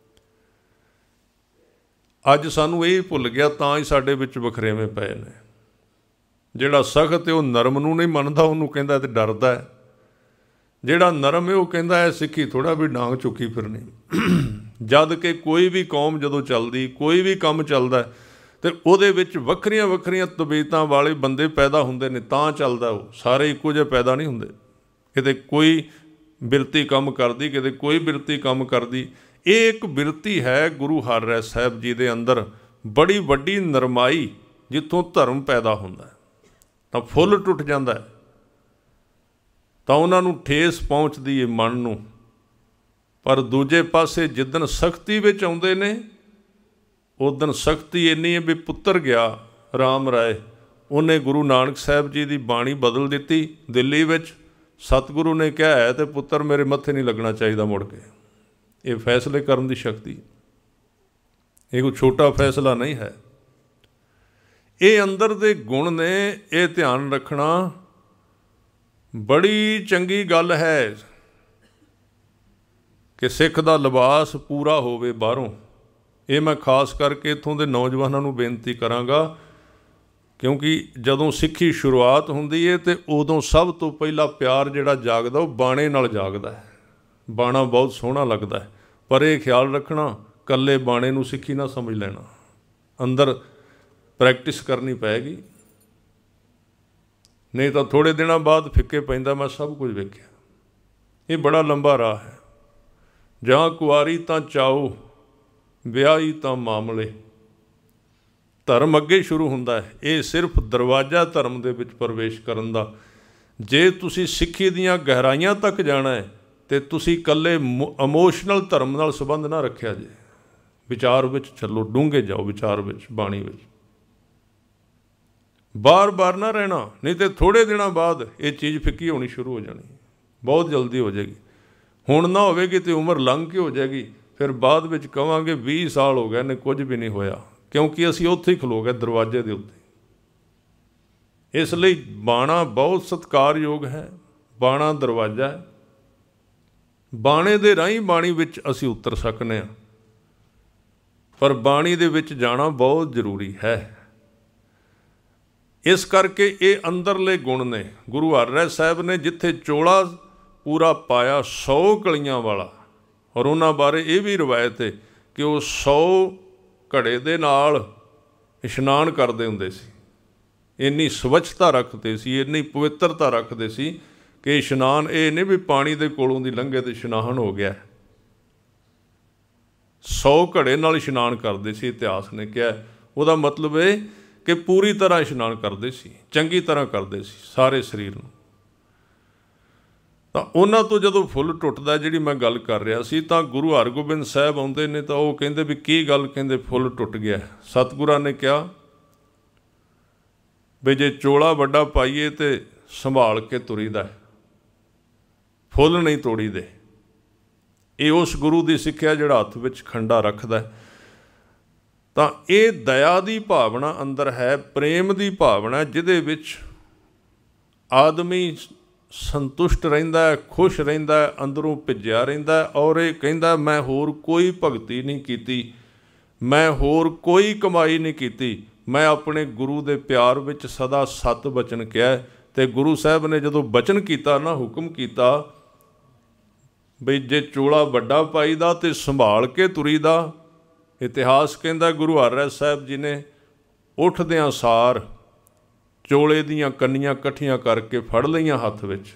ਅੱਜ ਸਾਨੂੰ ਇਹ ਭੁੱਲ ਗਿਆ, ਤਾਂ ਹੀ ਸਾਡੇ ਵਿੱਚ ਵਖਰੇਵੇਂ ਪਏ ਨੇ। ਜਿਹੜਾ ਸਖਤ ਹੈ ਉਹ ਨਰਮ ਨੂੰ ਨਹੀਂ ਮੰਨਦਾ, ਉਹਨੂੰ ਕਹਿੰਦਾ ਅਤੇ ਡਰਦਾ ਹੈ। ਜਿਹੜਾ ਨਰਮ ਹੈ ਉਹ ਕਹਿੰਦਾ ਹੈ ਸਿੱਖੀ ਥੋੜ੍ਹਾ ਵੀ ਡਾਂਗ ਚੁੱਕੀ ਫਿਰਨੀ। ਜਦ ਕਿ ਕੋਈ ਵੀ ਕੌਮ ਜਦੋਂ ਚੱਲਦੀ, ਕੋਈ ਵੀ ਕੰਮ ਚੱਲਦਾ ਅਤੇ ਉਹਦੇ ਵਿੱਚ ਵੱਖਰੀਆਂ ਵੱਖਰੀਆਂ ਤਬੀਅਤਾਂ ਵਾਲੇ ਬੰਦੇ ਪੈਦਾ ਹੁੰਦੇ ਨੇ ਤਾਂ ਚੱਲਦਾ। ਉਹ ਸਾਰੇ ਇੱਕੋ ਜਿਹੇ ਪੈਦਾ ਨਹੀਂ ਹੁੰਦੇ। ਕਿਤੇ ਕੋਈ ਬਿਰਤੀ ਕੰਮ ਕਰਦੀ, ਕਿਤੇ ਕੋਈ ਬਿਰਤੀ ਕੰਮ ਕਰਦੀ। ਇਹ ਇੱਕ ਬਿਰਤੀ ਹੈ ਗੁਰੂ ਹਰ ਰਾਏ ਸਾਹਿਬ ਜੀ ਦੇ ਅੰਦਰ, ਬੜੀ ਵੱਡੀ ਨਰਮਾਈ ਜਿੱਥੋਂ ਧਰਮ ਪੈਦਾ ਹੁੰਦਾ ਤਾਂ ਫੁੱਲ ਟੁੱਟ ਜਾਂਦਾ ਹੈ, ਤਾਂ ਉਹਨਾਂ ਨੂੰ ਠੇਸ ਪਹੁੰਚਦੀ ਹੈ ਮਨ ਨੂੰ। ਪਰ ਦੂਜੇ ਪਾਸੇ ਜਿੱਦਣ ਸਖਤੀ ਵਿੱਚ ਆਉਂਦੇ ਨੇ ਉਦਣ ਸਖਤੀ ਇੰਨੀ ਹੈ ਵੀ ਪੁੱਤਰ ਗਿਆ ਰਾਮ ਰਾਏ, ਉਹਨੇ ਗੁਰੂ ਨਾਨਕ ਸਾਹਿਬ ਜੀ ਦੀ ਬਾਣੀ ਬਦਲ ਦਿੱਤੀ ਦਿੱਲੀ ਵਿੱਚ। ਸਤਿਗੁਰੂ ਨੇ ਕਿਹਾ ਹੈ ਅਤੇ ਪੁੱਤਰ ਮੇਰੇ ਮੱਥੇ ਨਹੀਂ ਲੱਗਣਾ ਚਾਹੀਦਾ ਮੁੜ ਕੇ। ਇਹ ਫੈਸਲੇ ਕਰਨ ਦੀ ਸ਼ਕਤੀ, ਇਹ ਕੋਈ ਛੋਟਾ ਫੈਸਲਾ ਨਹੀਂ ਹੈ। ਇਹ ਅੰਦਰ ਦੇ ਗੁਣ ਨੇ, ਇਹ ਧਿਆਨ ਰੱਖਣਾ ਬੜੀ ਚੰਗੀ ਗੱਲ ਹੈ ਕਿ ਸਿੱਖ ਦਾ ਲਿਬਾਸ ਪੂਰਾ ਹੋਵੇ ਬਾਹਰੋਂ। ਇਹ ਮੈਂ ਖਾਸ ਕਰਕੇ ਇੱਥੋਂ ਦੇ ਨੌਜਵਾਨਾਂ ਨੂੰ ਬੇਨਤੀ ਕਰਾਂਗਾ, ਕਿਉਂਕਿ ਜਦੋਂ ਸਿੱਖੀ ਸ਼ੁਰੂਆਤ ਹੁੰਦੀ ਹੈ ਅਤੇ ਉਦੋਂ ਸਭ ਤੋਂ ਪਹਿਲਾਂ ਪਿਆਰ ਜਿਹੜਾ ਜਾਗਦਾ ਉਹ ਬਾਣੇ ਨਾਲ ਜਾਗਦਾ ਹੈ। ਬਾਣਾ ਬਹੁਤ ਸੋਹਣਾ ਲੱਗਦਾ ਹੈ, ਪਰ ਇਹ ਖਿਆਲ ਰੱਖਣਾ ਇਕੱਲੇ ਬਾਣੇ ਨੂੰ ਸਿੱਖੀ ਨਾ ਸਮਝ ਲੈਣਾ। ਅੰਦਰ ਪ੍ਰੈਕਟਿਸ ਕਰਨੀ ਪਏਗੀ, ਨਹੀਂ ਤਾਂ ਥੋੜ੍ਹੇ ਦਿਨਾਂ ਬਾਅਦ ਫਿੱਕੇ ਪੈਂਦਾ। ਮੈਂ ਸਭ ਕੁਝ ਵੇਖਿਆ। ਇਹ ਬੜਾ ਲੰਬਾ ਰਾਹ ਹੈ। ਜਾਂ ਕੁਆਰੀ ਤਾਂ ਚਾਓ, ਵਿਆਹੀ ਤਾਂ ਮਾਮਲੇ। ਧਰਮ ਅੱਗੇ ਸ਼ੁਰੂ ਹੁੰਦਾ ਹੈ। ਇਹ ਸਿਰਫ ਦਰਵਾਜ਼ਾ ਧਰਮ ਦੇ ਵਿੱਚ ਪ੍ਰਵੇਸ਼ ਕਰਨ ਦਾ। ਜੇ ਤੁਸੀਂ ਸਿੱਖੀ ਦੀਆਂ ਗਹਿਰਾਈਆਂ ਤੱਕ ਜਾਣਾ ਹੈ ਅਤੇ ਤੁਸੀਂ ਇਕੱਲੇ ਇਮੋਸ਼ਨਲ ਧਰਮ ਨਾਲ ਸੰਬੰਧ ਨਾ ਰੱਖਿਆ ਜੇ। ਵਿਚਾਰ ਵਿੱਚ ਚੱਲੋ, ਡੂੰਘੇ ਜਾਓ ਵਿਚਾਰ ਵਿੱਚ, ਬਾਣੀ ਵਿੱਚ। ਬਾਰ-ਬਾਰ ਨਾ ਰਹਿਣਾ, ਨਹੀਂ ਤਾਂ ਥੋੜ੍ਹੇ ਦਿਨਾਂ ਬਾਅਦ ਇਹ ਚੀਜ਼ ਫਿੱਕੀ ਹੋਣੀ ਸ਼ੁਰੂ ਹੋ ਜਾਣੀ, ਬਹੁਤ ਜਲਦੀ ਹੋ ਜਾਏਗੀ। ਹੁਣ ਨਾ ਹੋਵੇਗੀ ਅਤੇ ਉਮਰ ਲੰਘ ਕੇ ਹੋ ਜਾਏਗੀ। ਫਿਰ ਬਾਅਦ ਵਿੱਚ ਕਹਾਂਗੇ 20 ਸਾਲ ਹੋ ਗਏ ਨੇ ਕੁਝ ਵੀ ਨਹੀਂ ਹੋਇਆ, ਕਿਉਂਕਿ ਅਸੀਂ ਉੱਥੇ ਹੀ ਖਲੋ ਗਏ ਦਰਵਾਜ਼ੇ ਦੇ ਉੱਤੇ। ਇਸ ਲਈ ਬਾਣਾ ਬਹੁਤ ਸਤਿਕਾਰਯੋਗ ਹੈ। ਬਾਣਾ ਦਰਵਾਜ਼ਾ ਹੈ। ਬਾਣੇ ਦੇ ਰਾਹੀਂ ਬਾਣੀ ਵਿੱਚ ਅਸੀਂ ਉਤਰ ਸਕਦੇ ਹਾਂ, ਪਰ ਬਾਣੀ ਦੇ ਵਿੱਚ ਜਾਣਾ ਬਹੁਤ ਜ਼ਰੂਰੀ ਹੈ। ਇਸ ਕਰਕੇ ਇਹ ਅੰਦਰਲੇ ਗੁਣ ਨੇ। ਗੁਰੂ ਹਰ ਰਾਏ ਸਾਹਿਬ ਨੇ ਜਿੱਥੇ ਚੋਲਾ ਪੂਰਾ ਪਾਇਆ 100 ਕਲੀਆਂ ਵਾਲਾ, ਔਰ ਉਹਨਾਂ ਬਾਰੇ ਇਹ ਵੀ ਰਵਾਇਤ ਹੈ ਕਿ ਉਹ 100 ਘੜੇ ਦੇ ਨਾਲ ਇਸ਼ਨਾਨ ਕਰਦੇ ਹੁੰਦੇ ਸੀ। ਇੰਨੀ ਸਵੱਛਤਾ ਰੱਖਦੇ ਸੀ, ਇੰਨੀ ਪਵਿੱਤਰਤਾ ਰੱਖਦੇ ਸੀ ਕਿ ਇਸ਼ਨਾਨ ਇਹ ਨਹੀਂ ਵੀ ਪਾਣੀ ਦੇ ਕੋਲੋਂ ਦੀ ਲੰਘੇ ਅਤੇ ਇਸ਼ਨਾਨ ਹੋ ਗਿਆ। 100 ਘੜੇ ਨਾਲ ਇਸ਼ਨਾਨ ਕਰਦੇ ਸੀ, ਇਤਿਹਾਸ ਨੇ ਕਿਹਾ। ਉਹਦਾ ਮਤਲਬ ਇਹ ਕਿ ਪੂਰੀ ਤਰ੍ਹਾਂ ਇਸ਼ਨਾਨ ਕਰਦੇ ਸੀ, ਚੰਗੀ ਤਰ੍ਹਾਂ ਕਰਦੇ ਸੀ ਸਾਰੇ ਸਰੀਰ ਨੂੰ। ਤਾਂ ਉਹਨਾਂ ਤੋਂ ਜਦੋਂ ਫੁੱਲ ਟੁੱਟਦਾ, ਜਿਹੜੀ ਮੈਂ ਗੱਲ ਕਰ ਰਿਹਾ ਸੀ, ਤਾਂ ਗੁਰੂ ਹਰਗੋਬਿੰਦ ਸਾਹਿਬ ਆਉਂਦੇ ਨੇ ਤਾਂ ਉਹ ਕਹਿੰਦੇ ਵੀ ਕੀ ਗੱਲ, ਕਹਿੰਦੇ ਫੁੱਲ ਟੁੱਟ ਗਿਆ। ਸਤਿਗੁਰਾਂ ਨੇ ਕਿਹਾ ਵੀ ਜੇ ਚੋਲਾ ਵੱਡਾ ਪਾਈਏ ਤਾਂ ਸੰਭਾਲ ਕੇ ਤੁਰੀਦਾ, ਫੁੱਲ ਨਹੀਂ ਤੋੜੀਦੇ। ਇਹ ਉਸ ਗੁਰੂ ਦੀ ਸਿੱਖਿਆ ਜਿਹੜਾ ਹੱਥ ਵਿੱਚ ਖੰਡਾ ਰੱਖਦਾ। ਤਾਂ ਇਹ ਦਇਆ ਦੀ ਭਾਵਨਾ ਅੰਦਰ ਹੈ, ਪ੍ਰੇਮ ਦੀ ਭਾਵਨਾ, ਜਿਹਦੇ ਵਿੱਚ ਆਦਮੀ ਸੰਤੁਸ਼ਟ ਰਹਿੰਦਾ ਹੈ, ਖੁਸ਼ ਰਹਿੰਦਾ ਹੈ, ਅੰਦਰੋਂ ਭਿੱਜਿਆ ਰਹਿੰਦਾ। ਔਰ ਇਹ ਕਹਿੰਦਾ ਮੈਂ ਹੋਰ ਕੋਈ ਭਗਤੀ ਨਹੀਂ ਕੀਤੀ, ਮੈਂ ਹੋਰ ਕੋਈ ਕਮਾਈ ਨਹੀਂ ਕੀਤੀ, ਮੈਂ ਆਪਣੇ ਗੁਰੂ ਦੇ ਪਿਆਰ ਵਿੱਚ ਸਦਾ ਸਤ ਬਚਨ ਕਿਹਾ। ਅਤੇ ਗੁਰੂ ਸਾਹਿਬ ਨੇ ਜਦੋਂ ਬਚਨ ਕੀਤਾ ਨਾ, ਹੁਕਮ ਕੀਤਾ ਬਈ ਜੇ ਚੋਲਾ ਵੱਡਾ ਪਾਈਦਾ ਅਤੇ ਸੰਭਾਲ ਕੇ ਤੁਰੀਦਾ, इतिहास कहता गुरु हर राय साहब जी ने उठदियां सार चोले दीयां कन्नियां कट्ठियां करके फड़ लईयां हत्थ विच,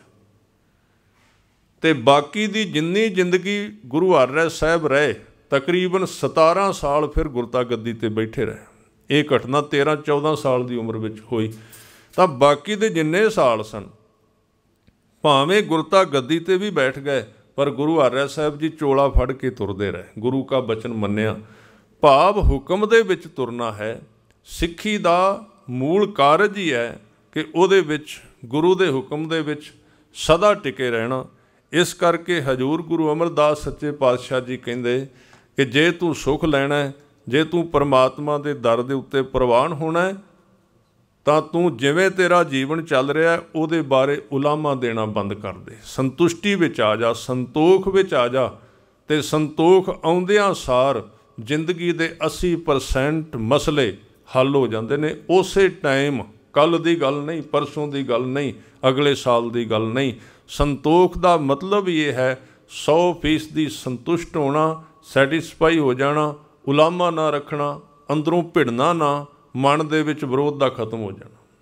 ते बाकी दी जिन्नी जिंदगी गुरु हर राय साहब रहे तकरीबन 17 साल फिर गुरता गद्दी ते बैठे रहे। ये घटना 13-14 साल की उम्र विच होई। तो बाकी दे जिन्ने साल सन भावें गुरता गद्दी ते भी बैठ गए, पर गुरु हर राय साहब जी चोला फड़ के तुरदे रहे, गुरु का बचन मन्निया। भाव हुक्म दे विच तुरना है। सिੱਖੀ ਦਾ मूल कारज ही है कि ਉਹਦੇ ਵਿੱਚ गुरु दे हुक्म दे विच सदा टिके रहना। इस करके हजूर गुरु अमरदास सच्चे पातशाह जी कहते कि जे तू सुख लैना है, जे तू परमात्मा के दर के उत्ते प्रवान होना है, तो तू जिवें तेरा जीवन चल रहा है उहदे बारे उलामा देना बंद कर दे। संतुष्टि विच आ जा, संतोख विच आ जा, ते संतोख आउंदियां सार जिंदगी के 80% मसले हल हो जाते हैं। उस टाइम कल की गल नहीं, परसों की गल नहीं, अगले साल की गल नहीं। संतोख का मतलब ये है 100% संतुष्ट होना, सैटिस्फाई हो जाना, उलामा ना रखना, अंदरों भिड़ना ना, मन दे विच विरोध का खत्म हो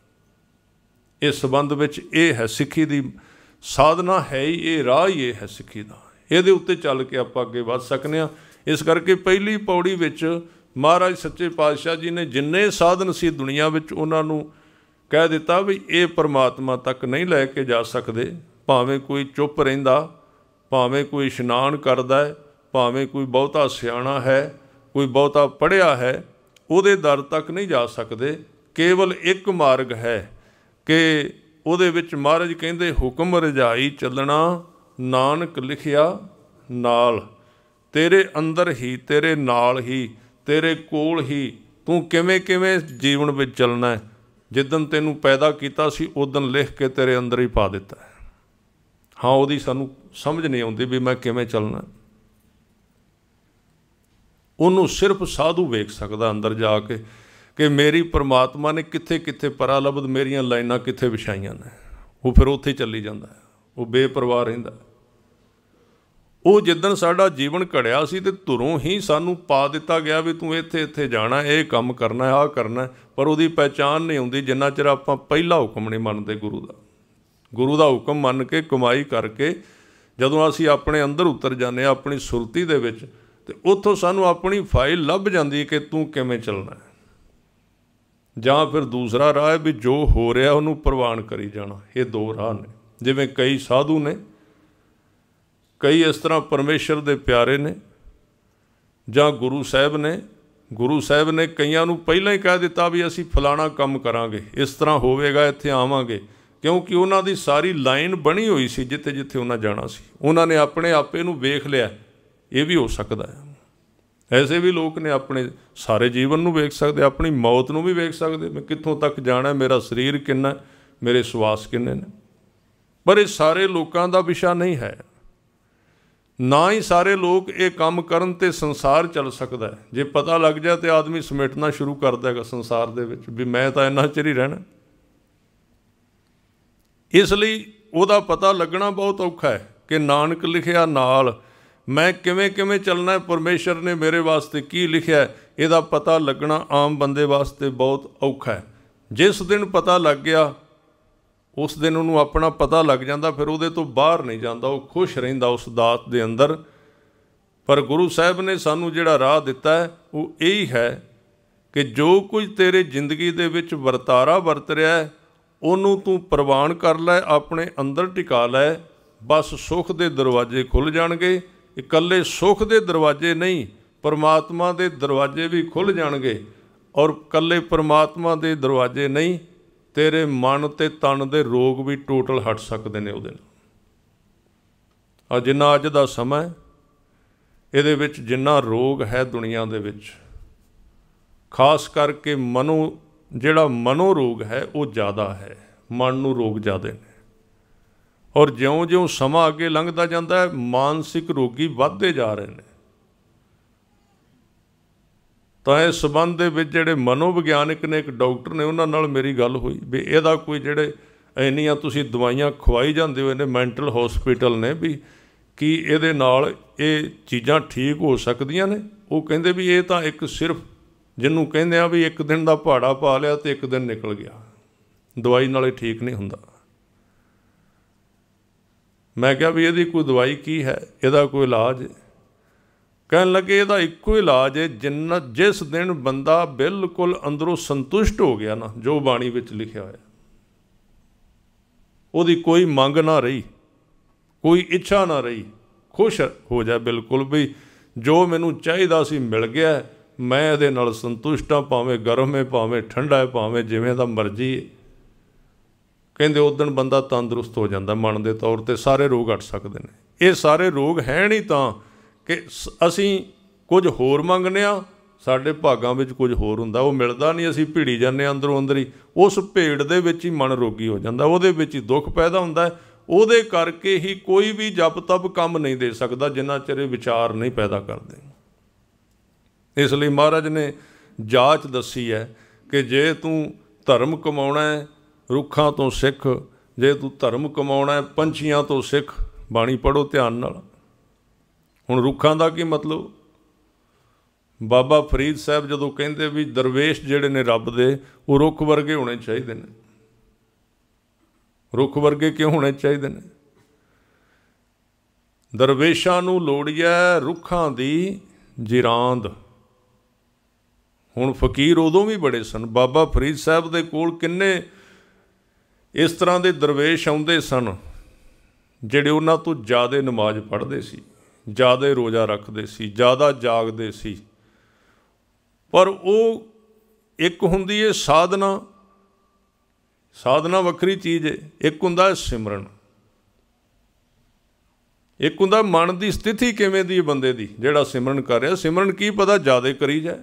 जाना। इस संबंध विच ये है सिੱਖੀ दी साधना है ही, ये राह ही ये है सिੱਖੀ दा। ਇਹਦੇ ਉੱਤੇ ਚੱਲ के आप अगे वध सकते हैं। इस करके पहली पौड़ी विच महाराज सच्चे पातशाह जी ने जिन्ने साधन सी दुनिया विच उन्हां नूं कह दिता भी ये परमात्मा तक नहीं लैके जा सकते। भावें कोई चुप रहिंदा, भावें कोई इशनान करदा है, भावें कोई बहुता सियाणा है, कोई बहुता पढ़िया है, उहदे दर तक नहीं जा सकते। केवल एक मार्ग है कि उहदे विच महाराज कहंदे हुक्म रजाई चलना, नानक लिखिया नाल। तेरे अंदर ही, तेरे नाल ही, तेरे कोल ही तू किवें किवें जीवन विच चलना है। जिदन तेनू पैदा किया सी उदन लिख के तेरे अंदर ही पा दिता है। हाँ, उहदी सानू समझ नहीं आउंदी भी मैं किवें चलना। उन्होंने सिर्फ साधु वेख सकदा अंदर जाके कि मेरी परमात्मा ने कित्थे कित्थे परालब्ध मेरियां लाइनां कित्थे विछाईयां ने। वो फिर उत्थे चली जांदा है, वो बेपरवाह रहिंदा है। वो जिदन साडा जीवन घड़िया सी ते धुरों ही सानू पा दिता गया भी तू इत्थे इत्थे जाना, ये काम करना है, आ करना है, पर उहदी पहचान नहीं आउंदी जिन्ना चिर आपां पहला हुक्म नहीं मनदे गुरु दा। गुरु दा हुक्म मन के कमाई करके जदों असीं अपने अंदर उतर जाने अपनी सुरती दे विच, ते उत्थों सानू अपनी फाइल लभ जांदी कि तू किवें चलना है। जां फिर दूसरा राह है भी जो हो रहा उहनूं प्रवान करी जाना। ये दो राह ने। जिवें कई साधु ने, कई इस तरह परमेश्वर दे प्यारे ने, जां गुरु साहब ने। गुरु साहब ने कईयां नूं पहलां ही कह दिता भी असीं फलाना काम करांगे, इस तरह होवेगा, इत्थे आवांगे, क्योंकि उन्हां दी सारी लाइन बनी हुई सी जिथे जिथे उन्हां जाना सी। उन्हां ने अपने आपे नूं वेख लिया। ये भी हो सकता है। ऐसे भी लोग ने अपने सारे जीवन नूं वेख सकते, अपनी मौत नूं भी वेख सकते, मैं कित्थों तक जाना, मेरा शरीर किन्ना, मेरे सुआस किन्ने ने। पर ये सारे लोगों का विषय नहीं है। ना ही सारे लोग ये काम करन ते संसार चल सकता है। जे पता लग जाए तो आदमी समेटना शुरू कर देगा संसार दे विच भी मैं तो इन्ना चिर ही रहना। इसलिए उहदा पता लगना बहुत औखा है कि नानक लिखिया नाल मैं किवें किवें चलना है, परमेश्वर ने मेरे वास्ते की लिखिया है, इहदा पता लगना आम बंदे वास्ते बहुत औखा है। जिस दिन पता लग गया उस दिन उन्होंने अपना पता लग जाता, फिर उहदे तो बाहर नहीं जाता, वो खुश रहिंदा उस दात दे अंदर। पर गुरु साहब ने सानू जिहड़ा राह दिता है वो यही है कि जो कुछ तेरे जिंदगी दे विच वरतारा वरत रहा है उन्होंने तू प्रवान कर लै, अपने अंदर टिका लै। बस सुख दे दरवाजे खुल जाणगे। इकल्ले सुख दे दरवाजे नहीं, परमात्मा दे दरवाजे भी खुल जाणगे। और कल्ले परमात्मा दे दरवाजे नहीं, तेरे मन ते तन दे रोग भी टोटल हट सकते हैं उहदे नाल। जिन्ना अज दा समय इहदे विच जिन्ना रोग है दुनिया दे विच, खास करके मनो जिहड़ा मनोरोग है वो ज़्यादा है। मन नूं रोग ज़्यादा ने। और ज्यों ज्यों समा अगे लंघदा जाता है मानसिक रोगी वधदे जा रहे हैं। तो इस संबंध दे विच जिहड़े मनोविग्यानक ने, एक डॉक्टर ने, उन्हां नाल मेरी गल हुई भी इहदा कोई जिहड़े इन्नियां तुसीं दवाइयां खवाई जांदे हो, इन्ने मैंटल हॉस्पिटल ने भी ਕੀ ਇਹਦੇ ਨਾਲ ਇਹ ਚੀਜ਼ਾਂ ਠੀਕ ਹੋ ਸਕਦੀਆਂ ਨੇ? ਉਹ ਕਹਿੰਦੇ ਵੀ ਇਹ ਤਾਂ ਇੱਕ ਸਿਰਫ ਜਿਹਨੂੰ ਕਹਿੰਦੇ ਆ ਵੀ ਇੱਕ ਦਿਨ ਦਾ ਭਾੜਾ ਪਾ ਲਿਆ ਅਤੇ ਇੱਕ ਦਿਨ ਨਿਕਲ ਗਿਆ, ਦਵਾਈ ਨਾਲ ਇਹ ਠੀਕ ਨਹੀਂ ਹੁੰਦਾ। ਮੈਂ ਕਿਹਾ ਵੀ ਇਹਦੀ ਕੋਈ ਦਵਾਈ ਕੀ ਹੈ, ਇਹਦਾ ਕੋਈ ਇਲਾਜ? ਕਹਿਣ ਲੱਗੇ ਇਹਦਾ ਇੱਕੋ ਇਲਾਜ ਹੈ, ਜਿਸ ਦਿਨ ਬੰਦਾ ਬਿਲਕੁਲ ਅੰਦਰੋਂ ਸੰਤੁਸ਼ਟ ਹੋ ਗਿਆ ਨਾ, ਜੋ ਬਾਣੀ ਵਿੱਚ ਲਿਖਿਆ ਹੋਇਆ, ਉਹਦੀ ਕੋਈ ਮੰਗ ਨਾ ਰਹੀ, ਕੋਈ ਇੱਛਾ ਨਾ ਰਹੀ, ਖੁਸ਼ ਹੋ ਜਾ ਬਿਲਕੁਲ ਵੀ ਜੋ ਮੈਨੂੰ ਚਾਹੀਦਾ ਸੀ ਮਿਲ ਗਿਆ, ਮੈਂ ਇਹਦੇ ਨਾਲ ਸੰਤੁਸ਼ਟ ਹਾਂ, ਭਾਵੇਂ ਗਰਮ ਹੈ, ਭਾਵੇਂ ਠੰਡਾ ਹੈ, ਭਾਵੇਂ ਜਿਵੇਂ ਦਾ ਮਰਜ਼ੀ ਹੈ। ਕਹਿੰਦੇ ਉਸ ਦਿਨ ਬੰਦਾ ਤੰਦਰੁਸਤ ਹੋ ਜਾਂਦਾ, ਮਨ ਦੇ ਤੌਰ 'ਤੇ ਸਾਰੇ ਰੋਗ ਹਟ ਸਕਦੇ ਨੇ। ਇਹ ਸਾਰੇ ਰੋਗ ਹੈ ਨਹੀਂ ਤਾਂ ਕਿ ਅਸੀਂ ਕੁਝ ਹੋਰ ਮੰਗਦੇ ਹਾਂ, ਸਾਡੇ ਭਾਗਾਂ ਵਿੱਚ ਕੁਝ ਹੋਰ ਹੁੰਦਾ, ਉਹ ਮਿਲਦਾ ਨਹੀਂ, ਅਸੀਂ ਭਿੜੀ ਜਾਂਦੇ ਹਾਂ ਅੰਦਰੋਂ ਅੰਦਰ ਹੀ। ਉਸ ਭੇੜ ਦੇ ਵਿੱਚ ਹੀ ਮਨ ਰੋਗੀ ਹੋ ਜਾਂਦਾ, ਉਹਦੇ ਵਿੱਚ ਹੀ ਦੁੱਖ ਪੈਦਾ ਹੁੰਦਾ। ਉਹਦੇ ਕਰਕੇ ਹੀ ਕੋਈ ਵੀ ਜਪ ਤਪ ਕੰਮ ਨਹੀਂ ਦੇ ਸਕਦਾ ਜਿੰਨਾ ਚਿਰ ਇਹ ਵਿਚਾਰ ਨਹੀਂ ਪੈਦਾ ਕਰਦੇ। ਇਸ ਲਈ ਮਹਾਰਾਜ ਨੇ ਜਾਚ ਦੱਸੀ ਹੈ ਕਿ ਜੇ ਤੂੰ ਧਰਮ ਕਮਾਉਣਾ ਹੈ ਰੁੱਖਾਂ ਤੋਂ ਸਿੱਖ, ਜੇ ਤੂੰ ਧਰਮ ਕਮਾਉਣਾ ਹੈ ਪੰਛੀਆਂ ਤੋਂ ਸਿੱਖ। ਬਾਣੀ ਪੜ੍ਹੋ ਧਿਆਨ ਨਾਲ। ਹੁਣ ਰੁੱਖਾਂ ਦਾ ਕੀ ਮਤਲਬ? ਬਾਬਾ ਫਰੀਦ ਸਾਹਿਬ ਜਦੋਂ ਕਹਿੰਦੇ ਵੀ ਦਰਵੇਸ਼ ਜਿਹੜੇ ਨੇ ਰੱਬ ਦੇ, ਉਹ ਰੁੱਖ ਵਰਗੇ ਹੋਣੇ ਚਾਹੀਦੇ ਨੇ। ਰੁੱਖ ਵਰਗੇ ਕਿਉਂ ਹੋਣੇ ਚਾਹੀਦੇ ਨੇ? ਦਰਵੇਸ਼ਾਂ ਨੂੰ ਲੋੜੀ ਹੈ ਰੁੱਖਾਂ ਦੀ ਜਿਰਾਂਦ। ਹੁਣ ਫਕੀਰ ਉਦੋਂ ਵੀ ਬੜੇ ਸਨ। ਬਾਬਾ ਫਰੀਦ ਸਾਹਿਬ ਦੇ ਕੋਲ ਕਿੰਨੇ ਇਸ ਤਰ੍ਹਾਂ ਦੇ ਦਰਵੇਸ਼ ਆਉਂਦੇ ਸਨ ਜਿਹੜੇ ਉਹਨਾਂ ਤੋਂ ਜ਼ਿਆਦਾ ਨਮਾਜ਼ ਪੜ੍ਹਦੇ ਸੀ, ਜ਼ਿਆਦਾ ਰੋਜ਼ਾ ਰੱਖਦੇ ਸੀ, ਜ਼ਿਆਦਾ ਜਾਗਦੇ ਸੀ। ਪਰ ਉਹ ਇੱਕ ਹੁੰਦੀ ਹੈ ਸਾਧਨਾ, ਸਾਧਨਾ ਵੱਖਰੀ ਚੀਜ਼ ਹੈ। ਇੱਕ ਹੁੰਦਾ ਸਿਮਰਨ, ਇੱਕ ਹੁੰਦਾ ਮਨ ਦੀ ਸਥਿਤੀ ਕਿਵੇਂ ਦੀ ਬੰਦੇ ਦੀ ਜਿਹੜਾ ਸਿਮਰਨ ਕਰ ਰਿਹਾ। ਸਿਮਰਨ ਕੀ ਪਤਾ ਜ਼ਿਆਦਾ ਕਰੀ ਜਾਏ,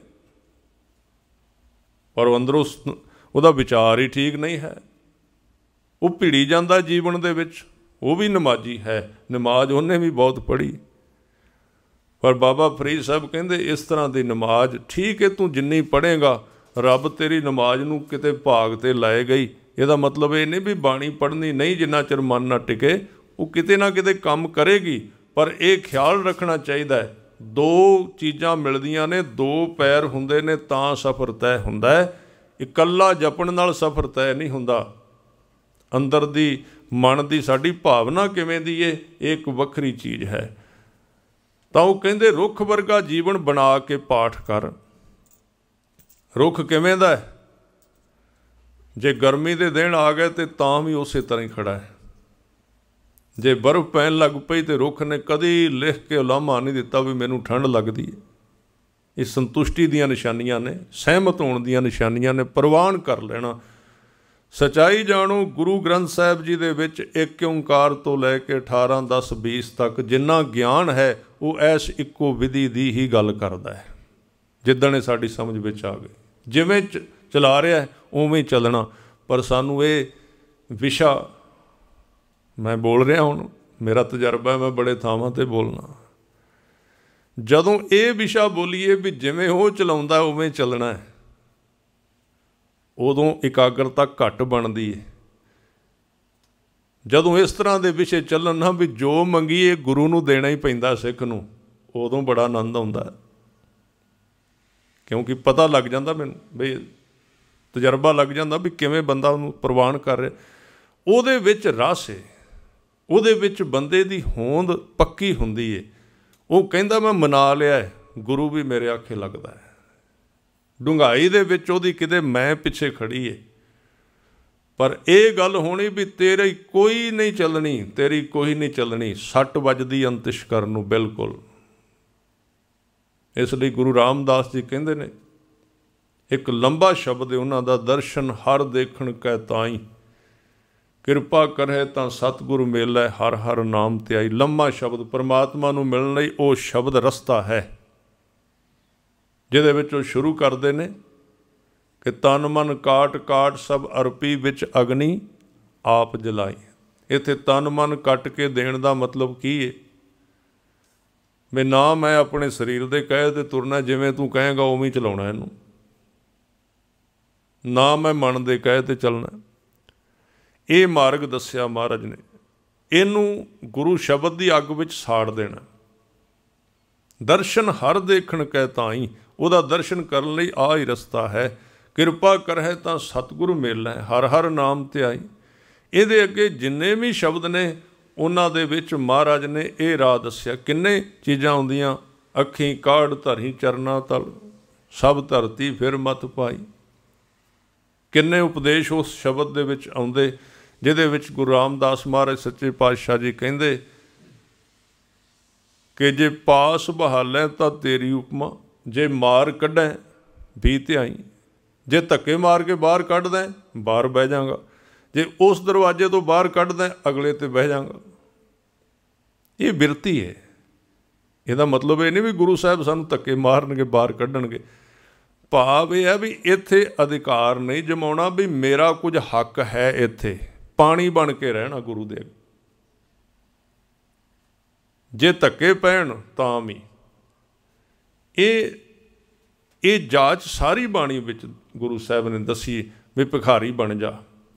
ਪਰ ਅੰਦਰੋਂ ਉਹਦਾ ਵਿਚਾਰ ਹੀ ਠੀਕ ਨਹੀਂ ਹੈ, ਉਹ ਭਿੜੀ ਜਾਂਦਾ ਜੀਵਨ ਦੇ ਵਿੱਚ। ਉਹ ਵੀ ਨਮਾਜ਼ੀ ਹੈ, ਨਮਾਜ਼ ਉਹਨੇ ਵੀ ਬਹੁਤ ਪੜ੍ਹੀ, ਪਰ ਬਾਬਾ ਫਰੀਦ ਸਾਹਿਬ ਕਹਿੰਦੇ ਇਸ ਤਰ੍ਹਾਂ ਦੀ ਨਮਾਜ਼ ਠੀਕ ਹੈ, ਤੂੰ ਜਿੰਨੀ ਪੜ੍ਹੇਗਾ ਰੱਬ ਤੇਰੀ ਨਮਾਜ਼ ਨੂੰ ਕਿਤੇ ਭਾਗ 'ਤੇ ਲਾਏ ਗਈ। ਇਹਦਾ ਮਤਲਬ ਇਹ ਨਹੀਂ ਵੀ ਬਾਣੀ ਪੜ੍ਹਨੀ ਨਹੀਂ, ਜਿੰਨਾ ਚਿਰ ਮਨ ਨਾ ਟਿਕੇ ਉਹ ਕਿਤੇ ਨਾ ਕਿਤੇ ਕੰਮ ਕਰੇਗੀ। ਪਰ ਇਹ ਖਿਆਲ ਰੱਖਣਾ ਚਾਹੀਦਾ ਹੈ ਦੋ ਚੀਜ਼ਾਂ ਮਿਲਦੀਆਂ ਨੇ, ਦੋ ਪੈਰ ਹੁੰਦੇ ਨੇ ਤਾਂ ਸਫ਼ਰ ਤੈਅ ਹੁੰਦਾ ਹੈ। ਇਕੱਲਾ ਜਪਣ ਨਾਲ ਸਫ਼ਰ ਤੈਅ ਨਹੀਂ ਹੁੰਦਾ। ਅੰਦਰ ਦੀ ਮਨ ਦੀ ਸਾਡੀ ਭਾਵਨਾ ਕਿਵੇਂ ਦੀ ਹੈ, ਇਹ ਇੱਕ ਵੱਖਰੀ ਚੀਜ਼ ਹੈ। ਤਾਂ ਉਹ ਕਹਿੰਦੇ ਰੁੱਖ ਵਰਗਾ ਜੀਵਨ ਬਣਾ ਕੇ ਪਾਠ ਕਰ। ਰੁੱਖ ਕਿਵੇਂ ਦਾ ਹੈ? ਜੇ ਗਰਮੀ ਦੇ ਦਿਨ ਆ ਗਏ ਤਾਂ ਤਾਂ ਵੀ ਉਸੇ ਤਰ੍ਹਾਂ ਹੀ ਖੜ੍ਹਾ ਹੈ। ਜੇ ਬਰਫ਼ ਪੈਣ ਲੱਗ ਪਈ ਤਾਂ ਰੁੱਖ ਨੇ ਕਦੀ ਲਿਖ ਕੇ ਉਲਾਮਾ ਨਹੀਂ ਦਿੱਤਾ ਵੀ ਮੈਨੂੰ ਠੰਡ ਲੱਗਦੀ ਹੈ। ਇਹ ਸੰਤੁਸ਼ਟੀ ਦੀਆਂ ਨਿਸ਼ਾਨੀਆਂ ਨੇ, ਸਹਿਮਤ ਹੋਣ ਦੀਆਂ ਨਿਸ਼ਾਨੀਆਂ ਨੇ, ਪ੍ਰਵਾਨ ਕਰ ਲੈਣਾ। ਸੱਚਾਈ ਜਾਣੋ ਗੁਰੂ ਗ੍ਰੰਥ ਸਾਹਿਬ ਜੀ ਦੇ ਵਿੱਚ ਇੱਕ ਓਂਕਾਰ ਤੋਂ ਲੈ ਕੇ 18, 10, 20 ਤੱਕ ਜਿੰਨਾ ਗਿਆਨ ਹੈ ਉਹ ਐਸ ਇੱਕੋ ਵਿਧੀ ਦੀ ਹੀ ਗੱਲ ਕਰਦਾ ਹੈ। ਜਿੱਦਣ ਇਹ ਸਾਡੀ ਸਮਝ ਵਿੱਚ ਆ ਗਈ, ਜਿਵੇਂ ਚਲਾ ਰਿਹਾ ਉਵੇਂ ਚੱਲਣਾ। ਪਰ ਸਾਨੂੰ ਇਹ ਵਿਸ਼ਾ, ਮੈਂ ਬੋਲ ਰਿਹਾ ਹੁਣ, ਮੇਰਾ ਤਜਰਬਾ, ਮੈਂ ਬੜੇ ਥਾਵਾਂ 'ਤੇ ਬੋਲਣਾ, ਜਦੋਂ ਇਹ ਵਿਸ਼ਾ ਬੋਲੀਏ ਵੀ ਜਿਵੇਂ ਉਹ ਚਲਾਉਂਦਾ ਉਵੇਂ ਚੱਲਣਾ ਹੈ, ਉਦੋਂ ਇਕਾਗਰਤਾ ਘੱਟ ਬਣਦੀ ਹੈ। ਜਦੋਂ ਇਸ ਤਰ੍ਹਾਂ ਦੇ ਵਿਸ਼ੇ ਚੱਲਣ ਨਾ ਵੀ ਜੋ ਮੰਗੀਏ ਗੁਰੂ ਨੂੰ ਦੇਣਾ ਹੀ ਪੈਂਦਾ ਸਿੱਖ ਨੂੰ, ਉਦੋਂ ਬੜਾ ਆਨੰਦ ਆਉਂਦਾ ਹੈ। ਕਿਉਂਕਿ ਪਤਾ ਲੱਗ ਜਾਂਦਾ ਮੈਨੂੰ ਬਈ, ਤਜਰਬਾ ਲੱਗ ਜਾਂਦਾ ਵੀ ਕਿਵੇਂ ਬੰਦਾ ਉਹਨੂੰ ਪ੍ਰਵਾਨ ਕਰ ਰਿਹਾ। ਉਹਦੇ ਵਿੱਚ ਰਸ ਹੈ, ਉਹਦੇ ਵਿੱਚ ਬੰਦੇ ਦੀ ਹੋਂਦ ਪੱਕੀ ਹੁੰਦੀ ਹੈ। ਉਹ ਕਹਿੰਦਾ ਮੈਂ ਮਨਾ ਲਿਆ ਹੈ, ਗੁਰੂ ਵੀ ਮੇਰੇ ਆਖੇ ਲੱਗਦਾ ਹੈ। ਡੂੰਘਾਈ ਦੇ ਵਿੱਚ ਉਹਦੀ ਕਿਤੇ ਮੈਂ ਪਿੱਛੇ ਖੜੀ ਹੈ। ਪਰ ਇਹ ਗੱਲ ਹੋਣੀ ਵੀ ਤੇਰੀ ਕੋਈ ਨਹੀਂ ਚੱਲਣੀ, ਤੇਰੀ ਕੋਈ ਨਹੀਂ ਚੱਲਣੀ, ਸੱਟ ਵੱਜਦੀ ਅੰਤਿਸ਼ ਕਰਨ ਨੂੰ ਬਿਲਕੁਲ। ਇਸ ਲਈ ਗੁਰੂ ਰਾਮਦਾਸ ਜੀ ਕਹਿੰਦੇ ਨੇ, ਇੱਕ ਲੰਬਾ ਸ਼ਬਦ ਹੈ ਉਹਨਾਂ ਦਾ, ਦਰਸ਼ਨ ਹਰ ਦੇਖਣ ਕੈ ਤਾਈ, ਕਿਰਪਾ ਕਰੇ ਤਾਂ ਸਤਿਗੁਰੂ ਮੇਲੇ ਹਰ ਹਰ ਨਾਮ ਤੇ ਆਈ। ਲੰਮਾ ਸ਼ਬਦ, ਪਰਮਾਤਮਾ ਨੂੰ ਮਿਲਣ ਲਈ ਉਹ ਸ਼ਬਦ ਰਸਤਾ ਹੈ, ਜਿਹਦੇ ਵਿੱਚ ਉਹ ਸ਼ੁਰੂ ਕਰਦੇ ਨੇ ਕਿ ਤਨ ਮਨ ਕਾਟ ਕਾਟ ਸਭ ਅਰਪੀ ਵਿੱਚ ਅਗਨੀ ਆਪ ਜਲਾਈ। ਇੱਥੇ ਤਨ ਮਨ ਕੱਟ ਕੇ ਦੇਣ ਦਾ ਮਤਲਬ ਕੀ ਹੈ? ਵੀ ਨਾ ਮੈਂ ਆਪਣੇ ਸਰੀਰ ਦੇ ਕਹੇ 'ਤੇ ਤੁਰਨਾ, ਜਿਵੇਂ ਤੂੰ ਕਹੇਂਗਾ ਉਵੇਂ ਹੀ ਚਲਾਉਣਾ ਇਹਨੂੰ, ਨਾ ਮੈਂ ਮਨ ਦੇ ਕਹੇ 'ਤੇ ਚੱਲਣਾ। ਇਹ ਮਾਰਗ ਦੱਸਿਆ ਮਹਾਰਾਜ ਨੇ। ਇਹਨੂੰ ਗੁਰੂ ਸ਼ਬਦ ਦੀ ਅੱਗ ਵਿੱਚ ਸਾੜ ਦੇਣਾ। ਦਰਸ਼ਨ ਹਰ ਦੇਖਣ ਕੈ ਤਾਈ, ਉਹਦਾ ਦਰਸ਼ਨ ਕਰਨ ਲਈ ਆਹ ਹੀ ਰਸਤਾ ਹੈ। ਕਿਰਪਾ ਕਰਹਿ ਤਾਂ ਸਤਿਗੁਰੂ ਮਿਲੈ, ਹਰ ਹਰ ਨਾਮ ਧਿਆਈ। ਇਹਦੇ ਅੱਗੇ ਜਿੰਨੇ ਵੀ ਸ਼ਬਦ ਨੇ ਉਹਨਾਂ ਦੇ ਵਿੱਚ ਮਹਾਰਾਜ ਨੇ ਇਹ ਰਾਹ ਦੱਸਿਆ। ਕਿੰਨੇ ਚੀਜ਼ਾਂ ਆਉਂਦੀਆਂ, ਅੱਖੀਂ ਕਾੜ ਧਰੀ ਚਰਨਾ ਤਲ, ਸਭ ਧਰਤੀ ਫਿਰ ਮਤ ਪਾਈ। ਕਿੰਨੇ ਉਪਦੇਸ਼ ਉਸ ਸ਼ਬਦ ਦੇ ਵਿੱਚ ਆਉਂਦੇ, ਜਿਹਦੇ ਵਿੱਚ ਗੁਰੂ ਰਾਮਦਾਸ ਮਹਾਰਾਜ ਸੱਚੇ ਪਾਤਸ਼ਾਹ ਜੀ ਕਹਿੰਦੇ ਕਿ ਜੇ ਪਾਸ ਬਹਾਲੈ ਤਾਂ ਤੇਰੀ ਉਪਮਾ, ਜੇ ਮਾਰ ਕੱਢੈ ਵੀ ਧਿਆਈ। ਜੇ ਧੱਕੇ ਮਾਰ ਕੇ ਬਾਹਰ ਕੱਢਦਾ ਬਾਹਰ ਬਹਿ ਜਾਵਾਂਗਾ, ਜੇ ਉਸ ਦਰਵਾਜ਼ੇ ਤੋਂ ਬਾਹਰ ਕੱਢਦਾ ਅਗਲੇ 'ਤੇ ਬਹਿ ਜਾਵਾਂਗਾ। ਇਹ ਬਿਰਤੀ ਹੈ। ਇਹਦਾ ਮਤਲਬ ਇਹ ਨਹੀਂ ਵੀ ਗੁਰੂ ਸਾਹਿਬ ਸਾਨੂੰ ਧੱਕੇ ਮਾਰਨਗੇ, ਬਾਹਰ ਕੱਢਣਗੇ। ਭਾਵ ਇਹ ਹੈ ਵੀ ਇੱਥੇ ਅਧਿਕਾਰ ਨਹੀਂ ਜਮਾਉਣਾ ਵੀ ਮੇਰਾ ਕੁਝ ਹੱਕ ਹੈ, ਇੱਥੇ ਪਾਣੀ ਬਣ ਕੇ ਰਹਿਣਾ ਗੁਰੂ ਦੇ। ਜੇ ਧੱਕੇ ਪੈਣ ਤਾਂ ਵੀ ਇਹ ਜਾਚ ਸਾਰੀ ਬਾਣੀ ਵਿੱਚ ਗੁਰੂ ਸਾਹਿਬ ਨੇ ਦੱਸੀ ਵੀ ਭਿਖਾਰੀ ਬਣ ਜਾ,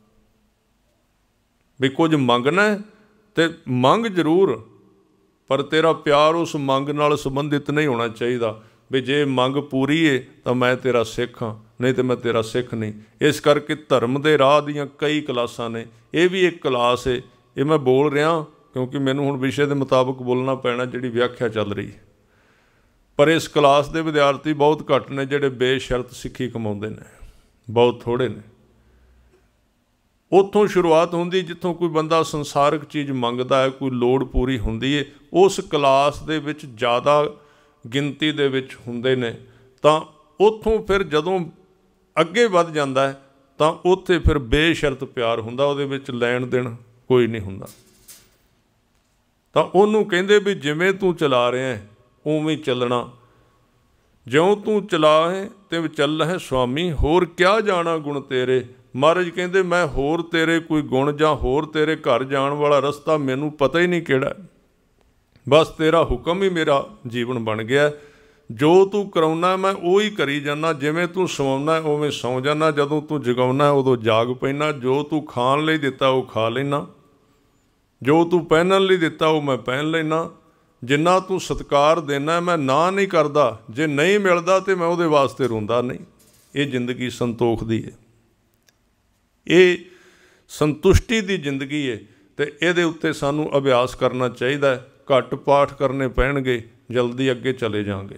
ਵੀ ਕੁਝ ਮੰਗਣਾ ਤੇ ਮੰਗ ਜ਼ਰੂਰ, ਪਰ ਤੇਰਾ ਪਿਆਰ ਉਸ ਮੰਗ ਨਾਲ ਸੰਬੰਧਿਤ ਨਹੀਂ ਹੋਣਾ ਚਾਹੀਦਾ ਵੀ ਜੇ ਮੰਗ ਪੂਰੀ ਹੈ ਤਾਂ ਮੈਂ ਤੇਰਾ ਸਿੱਖ ਹਾਂ, ਨਹੀਂ ਤਾਂ ਮੈਂ ਤੇਰਾ ਸਿੱਖ ਨਹੀਂ। ਇਸ ਕਰਕੇ ਧਰਮ ਦੇ ਰਾਹ ਦੀਆਂ ਕਈ ਕਲਾਸਾਂ ਨੇ, ਇਹ ਵੀ ਇੱਕ ਕਲਾਸ ਹੈ। ਇਹ ਮੈਂ ਬੋਲ ਰਿਹਾ ਕਿਉਂਕਿ ਮੈਨੂੰ ਹੁਣ ਵਿਸ਼ੇ ਦੇ ਮੁਤਾਬਕ ਬੋਲਣਾ ਪੈਣਾ, ਜਿਹੜੀ ਵਿਆਖਿਆ ਚੱਲ ਰਹੀ। ਪਰ ਇਸ ਕਲਾਸ ਦੇ ਵਿਦਿਆਰਥੀ ਬਹੁਤ ਘੱਟ ਨੇ ਜਿਹੜੇ ਬੇਸ਼ਰਤ ਸਿੱਖੀ ਕਮਾਉਂਦੇ ਨੇ, ਬਹੁਤ ਥੋੜ੍ਹੇ ਨੇ। ਉੱਥੋਂ ਸ਼ੁਰੂਆਤ ਹੁੰਦੀ ਜਿੱਥੋਂ ਕੋਈ ਬੰਦਾ ਸੰਸਾਰਕ ਚੀਜ਼ ਮੰਗਦਾ ਹੈ, ਕੋਈ ਲੋੜ ਪੂਰੀ ਹੁੰਦੀ ਹੈ। ਉਸ ਕਲਾਸ ਦੇ ਵਿੱਚ ਜ਼ਿਆਦਾ ਗਿਣਤੀ ਦੇ ਵਿੱਚ ਹੁੰਦੇ ਨੇ, ਤਾਂ ਉੱਥੋਂ ਫਿਰ ਜਦੋਂ ਅੱਗੇ ਵੱਧ ਜਾਂਦਾ ਹੈ ਤਾਂ ਉੱਥੇ ਫਿਰ ਬੇਸ਼ਰਤ ਪਿਆਰ ਹੁੰਦਾ, ਉਹਦੇ ਵਿੱਚ ਲੈਣ ਦੇਣ ਕੋਈ ਨਹੀਂ ਹੁੰਦਾ। ਤਾਂ ਉਹਨੂੰ ਕਹਿੰਦੇ ਵੀ ਜਿਵੇਂ ਤੂੰ ਚਲਾ ਰਿਹਾ ਉਵੇਂ ਚੱਲਣਾ, ਜਿਉਂ ਤੂੰ ਚਲਾ ਹੈ ਤੇ ਚੱਲ ਹੈ ਸੁਆਮੀ, ਹੋਰ ਕਿਆ ਜਾਣਾ ਗੁਣ ਤੇਰੇ। ਮਹਾਰਾਜ ਕਹਿੰਦੇ ਮੈਂ ਹੋਰ ਤੇਰੇ ਕੋਈ ਗੁਣ ਜਾਂ ਹੋਰ ਤੇਰੇ ਘਰ ਜਾਣ ਵਾਲਾ ਰਸਤਾ ਮੈਨੂੰ ਪਤਾ ਹੀ ਨਹੀਂ ਕਿਹੜਾ, ਬਸ ਤੇਰਾ ਹੁਕਮ ਹੀ ਮੇਰਾ ਜੀਵਨ ਬਣ ਗਿਆ। ਜੋ ਤੂੰ ਕਰਾਉਣਾ ਮੈਂ ਉਹੀ ਕਰੀ ਜਾਂਦਾ, ਜਿਵੇਂ ਤੂੰ ਸਵਾਉਣਾ ਉਵੇਂ ਸੌਂ ਜਾਂਦਾ, ਜਦੋਂ ਤੂੰ ਜਗਾਉਣਾ ਉਦੋਂ ਜਾਗ ਪੈਂਦਾ, ਜੋ ਤੂੰ ਖਾਣ ਲਈ ਦਿੱਤਾ ਉਹ ਖਾ ਲੈਣਾ, ਜੋ ਤੂੰ ਪਹਿਨਣ ਲਈ ਦਿੱਤਾ ਉਹ ਮੈਂ ਪਹਿਨ ਲੈਣਾ, ਜਿੰਨਾ ਤੂੰ ਸਤਿਕਾਰ ਦੇਣਾ ਮੈਂ ਨਾ ਨਹੀਂ ਕਰਦਾ, ਜੇ ਨਹੀਂ ਮਿਲਦਾ ਤਾਂ ਮੈਂ ਉਹਦੇ ਵਾਸਤੇ ਰੋਂਦਾ ਨਹੀਂ। ਇਹ ਜ਼ਿੰਦਗੀ ਸੰਤੋਖ ਦੀ ਹੈ, ਇਹ ਸੰਤੁਸ਼ਟੀ ਦੀ ਜ਼ਿੰਦਗੀ ਹੈ, ਅਤੇ ਇਹਦੇ ਉੱਤੇ ਸਾਨੂੰ ਅਭਿਆਸ ਕਰਨਾ ਚਾਹੀਦਾ। ਘੱਟ ਪਾਠ ਕਰਨੇ ਪੈਣਗੇ, ਜਲਦੀ ਅੱਗੇ ਚਲੇ ਜਾਵਾਂਗੇ।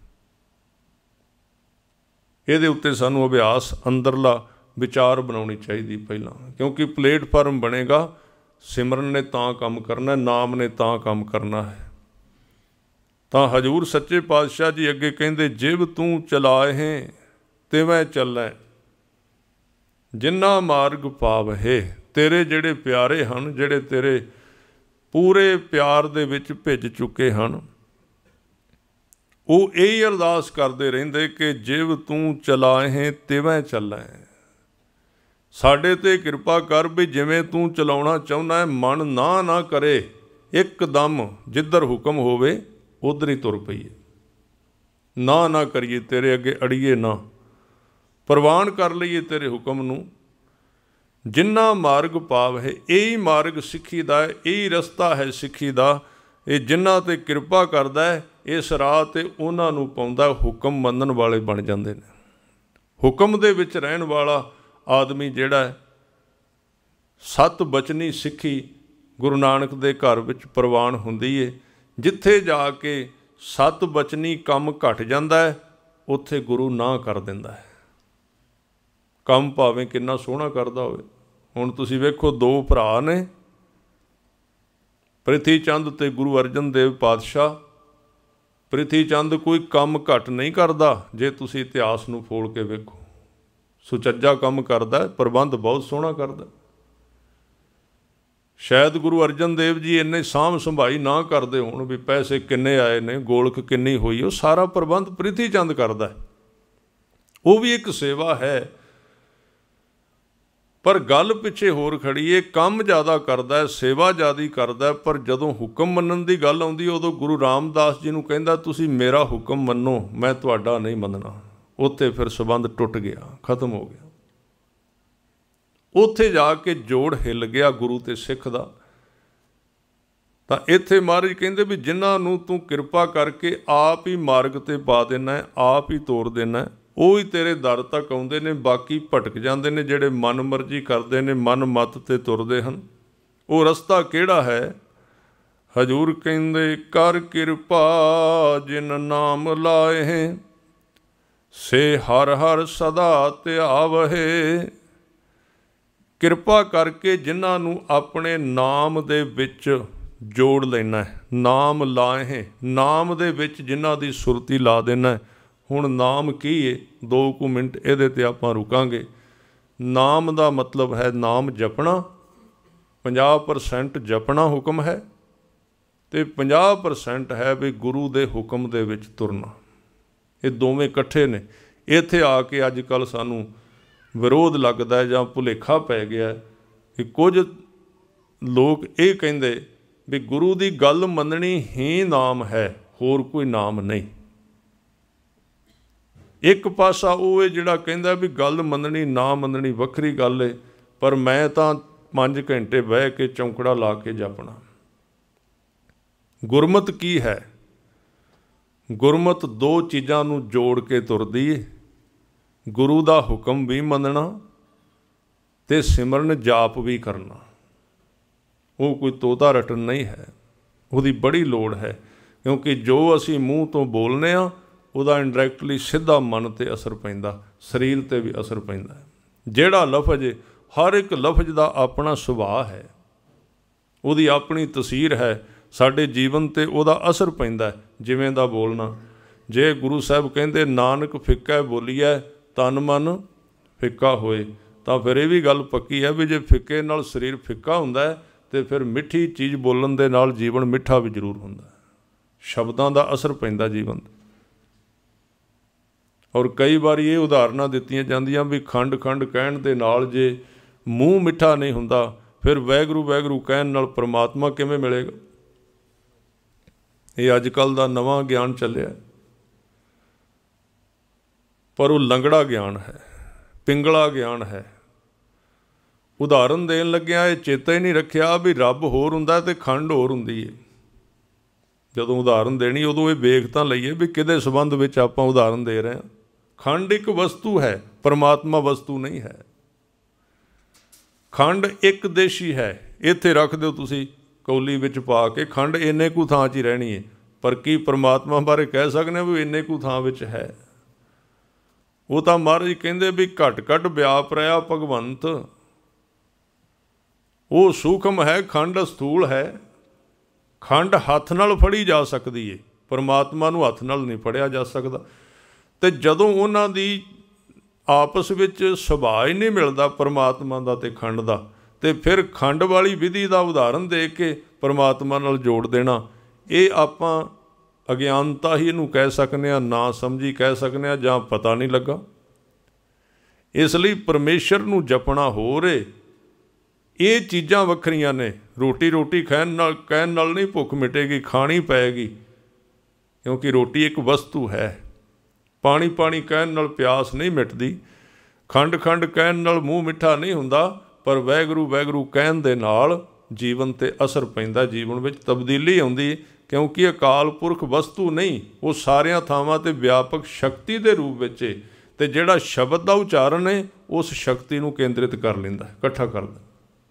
ਇਹਦੇ ਉੱਤੇ ਸਾਨੂੰ ਅਭਿਆਸ ਅੰਦਰਲਾ ਵਿਚਾਰ ਬਣਾਉਣੀ ਚਾਹੀਦੀ ਪਹਿਲਾਂ, ਕਿਉਂਕਿ ਪਲੇਟਫਾਰਮ ਬਣੇਗਾ। ਸਿਮਰਨ ਨੇ ਤਾਂ ਕੰਮ ਕਰਨਾ, ਨਾਮ ਨੇ ਤਾਂ ਕੰਮ ਕਰਨਾ ਹੈ। ਤਾਂ ਹਜ਼ੂਰ ਸੱਚੇ ਪਾਤਸ਼ਾਹ ਜੀ ਅੱਗੇ ਕਹਿੰਦੇ ਜਿਵ ਤੂੰ ਚਲਾਏ ਤਿਵੇਂ ਚੱਲੈ, ਜਿੰਨਾ ਮਾਰਗ ਪਾਵਹਿ। ਤੇਰੇ ਜਿਹੜੇ ਪਿਆਰੇ ਹਨ, ਜਿਹੜੇ ਤੇਰੇ ਪੂਰੇ ਪਿਆਰ ਦੇ ਵਿੱਚ ਭਿੱਜ ਚੁੱਕੇ ਹਨ, ਉਹ ਇਹੀ ਅਰਦਾਸ ਕਰਦੇ ਰਹਿੰਦੇ ਕਿ ਜਿਵ ਤੂੰ ਚਲਾਏ ਤਿਵੇਂ ਚੱਲੈ। ਸਾਡੇ 'ਤੇ ਕਿਰਪਾ ਕਰ ਵੀ ਜਿਵੇਂ ਤੂੰ ਚਲਾਉਣਾ ਚਾਹੁੰਦਾ ਹੈ, ਮਨ ਨਾ ਕਰੇ, ਇੱਕਦਮ ਜਿੱਧਰ ਹੁਕਮ ਹੋਵੇ ਉੱਧਰ ਹੀ ਤੁਰ ਪਈਏ, ਨਾ ਕਰੀਏ, ਤੇਰੇ ਅੱਗੇ ਅੜੀਏ ਨਾ, ਪ੍ਰਵਾਨ ਕਰ ਲਈਏ ਤੇਰੇ ਹੁਕਮ ਨੂੰ। ਜਿੰਨਾ ਮਾਰਗ ਪਾਵ ਹੈ, ਇਹੀ ਮਾਰਗ ਸਿੱਖੀ ਦਾ ਹੈ, ਇਹੀ ਰਸਤਾ ਹੈ ਸਿੱਖੀ ਦਾ। ਇਹ ਜਿਨ੍ਹਾਂ 'ਤੇ ਕਿਰਪਾ ਕਰਦਾ ਹੈ ਇਸ ਰਾਹ 'ਤੇ ਉਹਨਾਂ ਨੂੰ ਪਾਉਂਦਾ, ਹੁਕਮ ਮੰਨਣ ਵਾਲੇ ਬਣ ਜਾਂਦੇ ਨੇ। ਹੁਕਮ ਦੇ ਵਿੱਚ ਰਹਿਣ ਵਾਲਾ ਆਦਮੀ ਜਿਹੜਾ ਹੈ, ਸੱਤ ਬਚਨੀ ਸਿੱਖੀ ਗੁਰੂ ਨਾਨਕ ਦੇ ਘਰ ਵਿੱਚ ਪ੍ਰਵਾਨ ਹੁੰਦੀ ਹੈ। ਜਿੱਥੇ ਜਾ ਕੇ ਸੱਤ ਬਚਨੀ ਕੰਮ ਘਟ ਜਾਂਦਾ ਹੈ, ਉੱਥੇ ਗੁਰੂ ਨਾ ਕਰ ਦਿੰਦਾ ਹੈ। ਕੰਮ ਭਾਵੇਂ ਕਿੰਨਾ ਸੋਹਣਾ ਕਰਦਾ ਹੋਵੇ। ਹੁਣ ਤੁਸੀਂ ਵੇਖੋ, ਦੋ ਭਰਾ ਨੇ, ਪ੍ਰਿਥੀ ਚੰਦ ਅਤੇ ਗੁਰੂ ਅਰਜਨ ਦੇਵ ਪਾਤਸ਼ਾਹ। ਪ੍ਰਿਥੀ ਚੰਦ ਕੋਈ ਕੰਮ ਘੱਟ ਨਹੀਂ ਕਰਦਾ, ਜੇ ਤੁਸੀਂ ਇਤਿਹਾਸ ਨੂੰ ਫੋਲ ਕੇ ਵੇਖੋ, ਸੁਚੱਜਾ ਕੰਮ ਕਰਦਾ, ਪ੍ਰਬੰਧ ਬਹੁਤ ਸੋਹਣਾ ਕਰਦਾ। ਸ਼ਾਇਦ ਗੁਰੂ ਅਰਜਨ ਦੇਵ ਜੀ ਇੰਨੇ ਸਾਂਭ ਸੰਭਾਈ ਨਾ ਕਰਦੇ ਹੋਣ ਵੀ ਪੈਸੇ ਕਿੰਨੇ ਆਏ ਨੇ, ਗੋਲਕ ਕਿੰਨੀ ਹੋਈ, ਉਹ ਸਾਰਾ ਪ੍ਰਬੰਧ ਪ੍ਰਿਥੀ ਚੰਦ ਕਰਦਾ। ਉਹ ਵੀ ਇੱਕ ਸੇਵਾ ਹੈ, ਪਰ ਗੱਲ ਪਿੱਛੇ ਹੋਰ ਖੜੀ ਹੈ। ਕੰਮ ਜ਼ਿਆਦਾ ਕਰਦਾ, ਸੇਵਾ ਜ਼ਿਆਦਾ ਕਰਦਾ, ਪਰ ਜਦੋਂ ਹੁਕਮ ਮੰਨਣ ਦੀ ਗੱਲ ਆਉਂਦੀ ਉਦੋਂ ਗੁਰੂ ਰਾਮਦਾਸ ਜੀ ਨੂੰ ਕਹਿੰਦਾ ਤੁਸੀਂ ਮੇਰਾ ਹੁਕਮ ਮੰਨੋ, ਮੈਂ ਤੁਹਾਡਾ ਨਹੀਂ ਮੰਨਣਾ। ਉੱਥੇ ਫਿਰ ਸੰਬੰਧ ਟੁੱਟ ਗਿਆ, ਖਤਮ ਹੋ ਗਿਆ। ਉੱਥੇ ਜਾ ਕੇ ਜੋੜ ਹਿੱਲ ਗਿਆ ਗੁਰੂ ਅਤੇ ਸਿੱਖ ਦਾ। ਤਾਂ ਇੱਥੇ ਮਹਾਰਾਜ ਕਹਿੰਦੇ ਵੀ ਜਿਨ੍ਹਾਂ ਨੂੰ ਤੂੰ ਕਿਰਪਾ ਕਰਕੇ ਆਪ ਹੀ ਮਾਰਗ 'ਤੇ ਪਾ ਦੇਣਾ, ਆਪ ਹੀ ਤੋਰ ਦੇਣਾ, ਉਹ ਹੀ ਤੇਰੇ ਦਰ ਤੱਕ ਆਉਂਦੇ ਨੇ। ਬਾਕੀ ਭਟਕ ਜਾਂਦੇ ਨੇ ਜਿਹੜੇ ਮਨ ਮਰਜ਼ੀ ਕਰਦੇ ਨੇ, ਮਨ ਮੱਤ 'ਤੇ ਤੁਰਦੇ ਹਨ। ਉਹ ਰਸਤਾ ਕਿਹੜਾ ਹੈ? ਹਜ਼ੂਰ ਕਹਿੰਦੇ ਕਰ ਕਿਰਪਾ ਜਿਨ ਨਾਮ ਲਾਏ, ਸੇ ਹਰ ਹਰ ਸਦਾ ਧਿਆਵਹਿ। ਕਿਰਪਾ ਕਰਕੇ ਜਿਨ੍ਹਾਂ ਨੂੰ ਆਪਣੇ ਨਾਮ ਦੇ ਵਿੱਚ ਜੋੜ ਲੈਣਾ, ਨਾਮ ਲਾਏ, ਨਾਮ ਦੇ ਵਿੱਚ ਜਿਨ੍ਹਾਂ ਦੀ ਸੁਰਤੀ ਲਾ ਦੇਣਾ। ਹੁਣ ਨਾਮ ਕੀ ਹੈ? 2 ਕੁ ਮਿੰਟ ਇਹਦੇ 'ਤੇ ਆਪਾਂ ਰੁਕਾਂਗੇ। ਨਾਮ ਦਾ ਮਤਲਬ ਹੈ ਨਾਮ ਜਪਣਾ। 50% ਜਪਣਾ ਹੁਕਮ ਹੈ ਅਤੇ 50% ਹੈ ਵੀ ਗੁਰੂ ਦੇ ਹੁਕਮ ਦੇ ਵਿੱਚ ਤੁਰਨਾ। ਇਹ ਦੋਵੇਂ ਇਕੱਠੇ ਨੇ। ਇੱਥੇ ਆ ਕੇ ਅੱਜ ਕੱਲ੍ਹ ਸਾਨੂੰ ਵਿਰੋਧ ਲੱਗਦਾ ਜਾਂ ਭੁਲੇਖਾ ਪੈ ਗਿਆ ਕਿ ਕੁਝ ਲੋਕ ਇਹ ਕਹਿੰਦੇ ਵੀ ਗੁਰੂ ਦੀ ਗੱਲ ਮੰਨਣੀ ਹੀ ਨਾਮ ਹੈ, ਹੋਰ ਕੋਈ ਨਾਮ ਨਹੀਂ। ਇੱਕ ਪਾਸਾ ਉਹ ਹੈ ਜਿਹੜਾ ਕਹਿੰਦਾ ਵੀ ਗੱਲ ਮੰਨਣੀ ਨਾ ਮੰਨਣੀ ਵੱਖਰੀ ਗੱਲ ਹੈ, ਪਰ ਮੈਂ ਤਾਂ 5 ਘੰਟੇ ਬਹਿ ਕੇ ਚੌਂਕੜਾ ਲਾ ਕੇ ਜਪਣਾ। ਗੁਰਮਤਿ ਕੀ ਹੈ? ਗੁਰਮਤਿ 2 ਚੀਜ਼ਾਂ ਨੂੰ ਜੋੜ ਕੇ ਤੁਰਦੀ ਹੈ। ਗੁਰੂ ਦਾ ਹੁਕਮ ਵੀ ਮੰਨਣਾ ਅਤੇ ਸਿਮਰਨ ਜਾਪ ਵੀ ਕਰਨਾ। ਉਹ ਕੋਈ ਤੋਤਾ ਰਟਨ ਨਹੀਂ ਹੈ, ਉਹਦੀ ਬੜੀ ਲੋੜ ਹੈ, ਕਿਉਂਕਿ ਜੋ ਅਸੀਂ ਮੂੰਹ ਤੋਂ ਬੋਲਦੇ ਹਾਂ ਉਹਦਾ ਇੰਡਾਇਰੈਕਟਲੀ ਸਿੱਧਾ ਮਨ 'ਤੇ ਅਸਰ ਪੈਂਦਾ, ਸਰੀਰ 'ਤੇ ਵੀ ਅਸਰ ਪੈਂਦਾ। ਜਿਹੜਾ ਲਫ਼ਜ਼, ਹਰ ਇੱਕ ਲਫ਼ਜ਼ ਦਾ ਆਪਣਾ ਸੁਭਾਅ ਹੈ, ਉਹਦੀ ਆਪਣੀ ਤਸੀਰ ਹੈ, ਸਾਡੇ ਜੀਵਨ 'ਤੇ ਉਹਦਾ ਅਸਰ ਪੈਂਦਾ ਜਿਵੇਂ ਦਾ ਬੋਲਣਾ। ਜੇ ਗੁਰੂ ਸਾਹਿਬ ਕਹਿੰਦੇ ਨਾਨਕ ਫਿੱਕਾ ਬੋਲੀਐ ਤਨ ਮਨ ਫਿੱਕਾ ਹੋਏ, ਤਾਂ ਫਿਰ ਇਹ ਵੀ ਗੱਲ ਪੱਕੀ ਹੈ ਵੀ ਜੇ ਫਿੱਕੇ ਨਾਲ ਸਰੀਰ ਫਿੱਕਾ ਹੁੰਦਾ ਅਤੇ ਫਿਰ ਮਿੱਠੀ ਚੀਜ਼ ਬੋਲਣ ਦੇ ਨਾਲ ਜੀਵਨ ਮਿੱਠਾ ਵੀ ਜ਼ਰੂਰ ਹੁੰਦਾ। ਸ਼ਬਦਾਂ ਦਾ ਅਸਰ ਪੈਂਦਾ ਜੀਵਨ 'ਤੇ। ਔਰ ਕਈ ਵਾਰੀ ਇਹ ਉਦਾਹਰਨਾਂ ਦਿੱਤੀਆਂ ਜਾਂਦੀਆਂ ਵੀ ਖੰਡ ਖੰਡ ਕਹਿਣ ਦੇ ਨਾਲ ਜੇ ਮੂੰਹ ਮਿੱਠਾ ਨਹੀਂ ਹੁੰਦਾ, ਫਿਰ ਵਾਹਿਗੁਰੂ ਵਾਹਿਗੁਰੂ ਕਹਿਣ ਨਾਲ ਪਰਮਾਤਮਾ ਕਿਵੇਂ ਮਿਲੇਗਾ? ਇਹ ਅੱਜ ਕੱਲ੍ਹ ਦਾ ਨਵਾਂ ਗਿਆਨ ਚੱਲਿਆ, ਪਰ ਉਹ ਲੰਗੜਾ ਗਿਆਨ ਹੈ, ਪਿੰਗਲਾ ਗਿਆਨ ਹੈ। ਉਦਾਹਰਨ ਦੇਣ ਲੱਗਿਆ ਇਹ ਚੇਤਾ ਹੀ ਨਹੀਂ ਰੱਖਿਆ ਵੀ ਰੱਬ ਹੋਰ ਹੁੰਦਾ ਅਤੇ ਖੰਡ ਹੋਰ ਹੁੰਦੀ ਹੈ। ਜਦੋਂ ਉਦਾਹਰਨ ਦੇਣੀ ਉਦੋਂ ਇਹ ਵੇਖ ਤਾਂ ਲਈਏ ਵੀ ਕਿਹਦੇ ਸੰਬੰਧ ਵਿੱਚ ਆਪਾਂ ਉਦਾਹਰਨ ਦੇ ਰਹੇ ਹਾਂ। ਖੰਡ ਇੱਕ ਵਸਤੂ ਹੈ, ਪਰਮਾਤਮਾ ਵਸਤੂ ਨਹੀਂ ਹੈ। ਖੰਡ ਇੱਕ ਦੇਸ਼ੀ ਹੈ, ਇੱਥੇ ਰੱਖ ਦਿਓ ਤੁਸੀਂ ਕੌਲੀ ਵਿੱਚ ਪਾ ਕੇ, ਖੰਡ ਇੰਨੇ ਕੁ ਥਾਂ 'ਚ ਹੀ ਰਹਿਣੀ ਹੈ। ਪਰ ਕੀ ਪਰਮਾਤਮਾ ਬਾਰੇ ਕਹਿ ਸਕਦੇ ਹਾਂ ਵੀ ਇੰਨੇ ਕੁ ਥਾਂ ਵਿੱਚ ਹੈ? ਉਹ ਤਾਂ ਮਹਾਰਾਜ ਕਹਿੰਦੇ ਵੀ ਘਟ ਘਟ ਵਿਆਪ ਰਿਹਾ ਭਗਵੰਤ। ਉਹ ਸੂਖਮ ਹੈ, ਖੰਡ ਸਥੂਲ ਹੈ। ਖੰਡ ਹੱਥ ਨਾਲ ਫੜੀ ਜਾ ਸਕਦੀ ਹੈ, ਪਰਮਾਤਮਾ ਨੂੰ ਹੱਥ ਨਾਲ ਨਹੀਂ ਫੜਿਆ ਜਾ ਸਕਦਾ। ਅਤੇ ਜਦੋਂ ਉਹਨਾਂ ਦੀ ਆਪਸ ਵਿੱਚ ਸੁਭਾਅ ਹੀ ਨਹੀਂ ਮਿਲਦਾ ਪਰਮਾਤਮਾ ਦਾ ਅਤੇ ਖੰਡ ਦਾ, ਅਤੇ ਫਿਰ ਖੰਡ ਵਾਲੀ ਵਿਧੀ ਦਾ ਉਦਾਹਰਨ ਦੇ ਕੇ ਪਰਮਾਤਮਾ ਨਾਲ ਜੋੜ ਦੇਣਾ, ਇਹ ਆਪਾਂ ਅਗਿਆਨਤਾ ਹੀ ਇਹਨੂੰ ਕਹਿ ਸਕਦੇ ਹਾਂ, ਨਾ ਸਮਝੀ ਕਹਿ ਸਕਦੇ ਹਾਂ, ਜਾਂ ਪਤਾ ਨਹੀਂ ਲੱਗਾ। ਇਸ ਲਈ ਪਰਮੇਸ਼ਰ ਨੂੰ ਜਪਣਾ ਹੋਰ ਏ। ਇਹ ਚੀਜ਼ਾਂ ਵੱਖਰੀਆਂ ਨੇ। ਰੋਟੀ ਰੋਟੀ ਕਹਿਣ ਨਾਲ ਨਹੀਂ ਭੁੱਖ ਮਿਟੇਗੀ, ਖਾਣੀ ਪਏਗੀ, ਕਿਉਂਕਿ ਰੋਟੀ ਇੱਕ ਵਸਤੂ ਹੈ। ਪਾਣੀ ਪਾਣੀ ਕਹਿਣ ਨਾਲ ਪਿਆਸ ਨਹੀਂ ਮਿਟਦੀ। ਖੰਡ ਖੰਡ ਕਹਿਣ ਨਾਲ ਮੂੰਹ ਮਿੱਠਾ ਨਹੀਂ ਹੁੰਦਾ, ਪਰ ਵਾਹਿਗੁਰੂ ਵਾਹਿਗੁਰੂ ਕਹਿਣ ਦੇ ਨਾਲ ਜੀਵਨ 'ਤੇ ਅਸਰ ਪੈਂਦਾ, ਜੀਵਨ ਵਿੱਚ ਤਬਦੀਲੀ ਆਉਂਦੀ, ਕਿਉਂਕਿ ਅਕਾਲ ਪੁਰਖ ਵਸਤੂ ਨਹੀਂ, ਉਹ ਸਾਰਿਆਂ ਥਾਵਾਂ 'ਤੇ ਵਿਆਪਕ ਸ਼ਕਤੀ ਦੇ ਰੂਪ ਵਿੱਚ ਹੈ। ਅਤੇ ਜਿਹੜਾ ਸ਼ਬਦ ਦਾ ਉਚਾਰਨ ਹੈ ਉਸ ਸ਼ਕਤੀ ਨੂੰ ਕੇਂਦਰਿਤ ਕਰ ਲੈਂਦਾ, ਇਕੱਠਾ ਕਰਦਾ।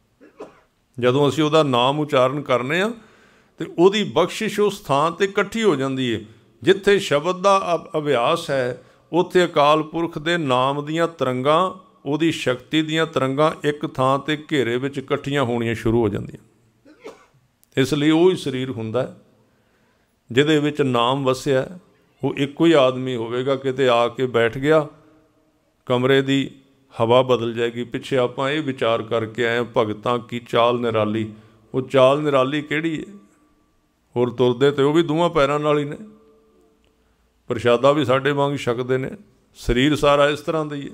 ਜਦੋਂ ਅਸੀਂ ਉਹਦਾ ਨਾਮ ਉਚਾਰਨ ਕਰਨੇ ਹਾਂ ਅਤੇ ਉਹਦੀ ਬਖਸ਼ਿਸ਼ ਉਸ ਥਾਂ 'ਤੇ ਇਕੱਠੀ ਹੋ ਜਾਂਦੀ ਹੈ। ਜਿੱਥੇ ਸ਼ਬਦ ਦਾ ਅਭਿਆਸ ਹੈ ਉੱਥੇ ਅਕਾਲ ਪੁਰਖ ਦੇ ਨਾਮ ਦੀਆਂ ਤਰੰਗਾਂ, ਉਹਦੀ ਸ਼ਕਤੀ ਦੀਆਂ ਤਰੰਗਾਂ ਇੱਕ ਥਾਂ 'ਤੇ ਘੇਰੇ ਵਿੱਚ ਇਕੱਠੀਆਂ ਹੋਣੀਆਂ ਸ਼ੁਰੂ ਹੋ ਜਾਂਦੀਆਂ। ਇਸ ਲਈ ਉਹ ਹੀ ਸਰੀਰ ਹੁੰਦਾ ਜਿਹਦੇ ਵਿੱਚ ਨਾਮ ਵਸਿਆ। ਉਹ ਇੱਕੋ ਹੀ ਆਦਮੀ ਹੋਵੇਗਾ। ਕਿਤੇ ਆ ਕੇ ਬੈਠ ਗਿਆ, ਕਮਰੇ ਦੀ ਹਵਾ ਬਦਲ ਜਾਏਗੀ। ਪਿੱਛੇ ਆਪਾਂ ਇਹ ਵਿਚਾਰ ਕਰਕੇ ਆਏ, ਭਗਤਾਂ ਕੀ ਚਾਲ ਨਿਰਾਲੀ। ਉਹ ਚਾਲ ਨਿਰਾਲੀ ਕਿਹੜੀ ਹੈ? ਹੋਰ ਤੁਰਦੇ ਤੇ ਉਹ ਵੀ ਦੋਵਾਂ ਪੈਰਾਂ ਨਾਲ ਹੀ ਨੇ, ਪ੍ਰਸ਼ਾਦਾ ਵੀ ਸਾਡੇ ਵਾਂਗ ਛਕਦੇ ਨੇ, ਸਰੀਰ ਸਾਰਾ ਇਸ ਤਰ੍ਹਾਂ ਦਾ ਹੀ ਹੈ।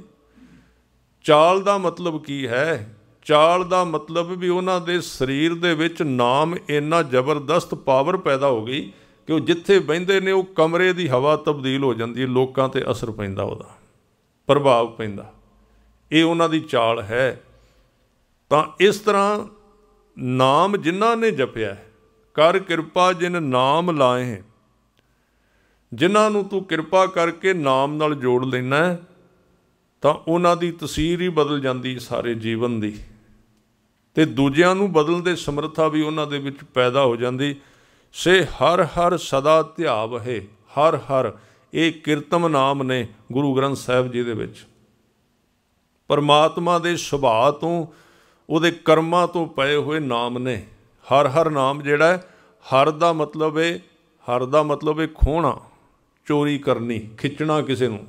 ਚਾਲ ਦਾ ਮਤਲਬ ਕੀ ਹੈ? ਚਾਲ ਦਾ ਮਤਲਬ ਵੀ ਉਹਨਾਂ ਦੇ ਸਰੀਰ ਦੇ ਵਿੱਚ ਨਾਮ ਇੰਨਾ ਜ਼ਬਰਦਸਤ ਪਾਵਰ ਪੈਦਾ ਹੋ ਗਈ ਕਿ ਉਹ ਜਿੱਥੇ ਬਹਿੰਦੇ ਨੇ ਉਹ ਕਮਰੇ ਦੀ ਹਵਾ ਤਬਦੀਲ ਹੋ ਜਾਂਦੀ ਹੈ, ਲੋਕਾਂ 'ਤੇ ਅਸਰ ਪੈਂਦਾ, ਉਹਦਾ ਪ੍ਰਭਾਵ ਪੈਂਦਾ। ਇਹ ਉਹਨਾਂ ਦੀ ਚਾਲ ਹੈ। ਤਾਂ ਇਸ ਤਰ੍ਹਾਂ ਨਾਮ ਜਿਨ੍ਹਾਂ ਨੇ ਜਪਿਆ ਕਰ ਕਿਰਪਾ ਜਿਨ ਨਾਮ ਲਾਏ। ਜਿਨ੍ਹਾਂ ਨੂੰ ਤੂੰ ਕਿਰਪਾ ਕਰਕੇ ਨਾਮ ਨਾਲ ਜੋੜ ਲੈਣਾ ਤਾਂ ਉਹਨਾਂ ਦੀ ਤਸਵੀਰ ਹੀ ਬਦਲ ਜਾਂਦੀ ਸਾਰੇ ਜੀਵਨ ਦੀ, ਅਤੇ ਦੂਜਿਆਂ ਨੂੰ ਬਦਲਣ ਦੀ ਸਮਰੱਥਾ ਵੀ ਉਹਨਾਂ ਦੇ ਵਿੱਚ ਪੈਦਾ ਹੋ ਜਾਂਦੀ। ਸੇ ਹਰ ਹਰ ਸਦਾ ਧਿਆਵ ਹੈ। ਹਰ ਹਰ ਇਹ ਕੀਰਤਮ ਨਾਮ ਨੇ ਗੁਰੂ ਗ੍ਰੰਥ ਸਾਹਿਬ ਜੀ ਦੇ ਵਿੱਚ। ਪਰਮਾਤਮਾ ਦੇ ਸੁਭਾਅ ਤੋਂ, ਉਹਦੇ ਕਰਮਾਂ ਤੋਂ ਪਏ ਹੋਏ ਨਾਮ ਨੇ। ਹਰ ਹਰ ਨਾਮ ਜਿਹੜਾ ਹੈ, ਹਰ ਦਾ ਮਤਲਬ ਹੈ, ਹਰ ਦਾ ਮਤਲਬ ਹੈ ਖੋਹਣਾ, ਚੋਰੀ ਕਰਨੀ, ਖਿੱਚਣਾ ਕਿਸੇ ਨੂੰ,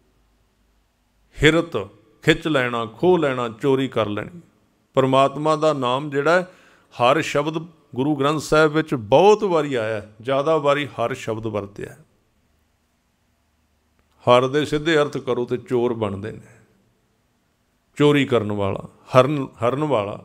ਹਿਰਤ ਖਿੱਚ ਲੈਣਾ, ਖੋਹ ਲੈਣਾ, ਚੋਰੀ ਕਰ ਲੈਣੀ। ਪਰਮਾਤਮਾ ਦਾ ਨਾਮ ਜਿਹੜਾ ਹੈ, ਹਰ ਸ਼ਬਦ ਗੁਰੂ ਗ੍ਰੰਥ ਸਾਹਿਬ ਵਿੱਚ ਬਹੁਤ ਵਾਰੀ ਆਇਆ, ਜ਼ਿਆਦਾ ਵਾਰੀ ਹਰ ਸ਼ਬਦ ਵਰਤਿਆ। ਹਰ ਦੇ ਸਿੱਧੇ ਅਰਥ ਕਰੋ ਤੇ ਚੋਰ ਬਣਦੇ ਨੇ, ਚੋਰੀ ਕਰਨ ਵਾਲਾ, ਹਰਨ ਵਾਲਾ।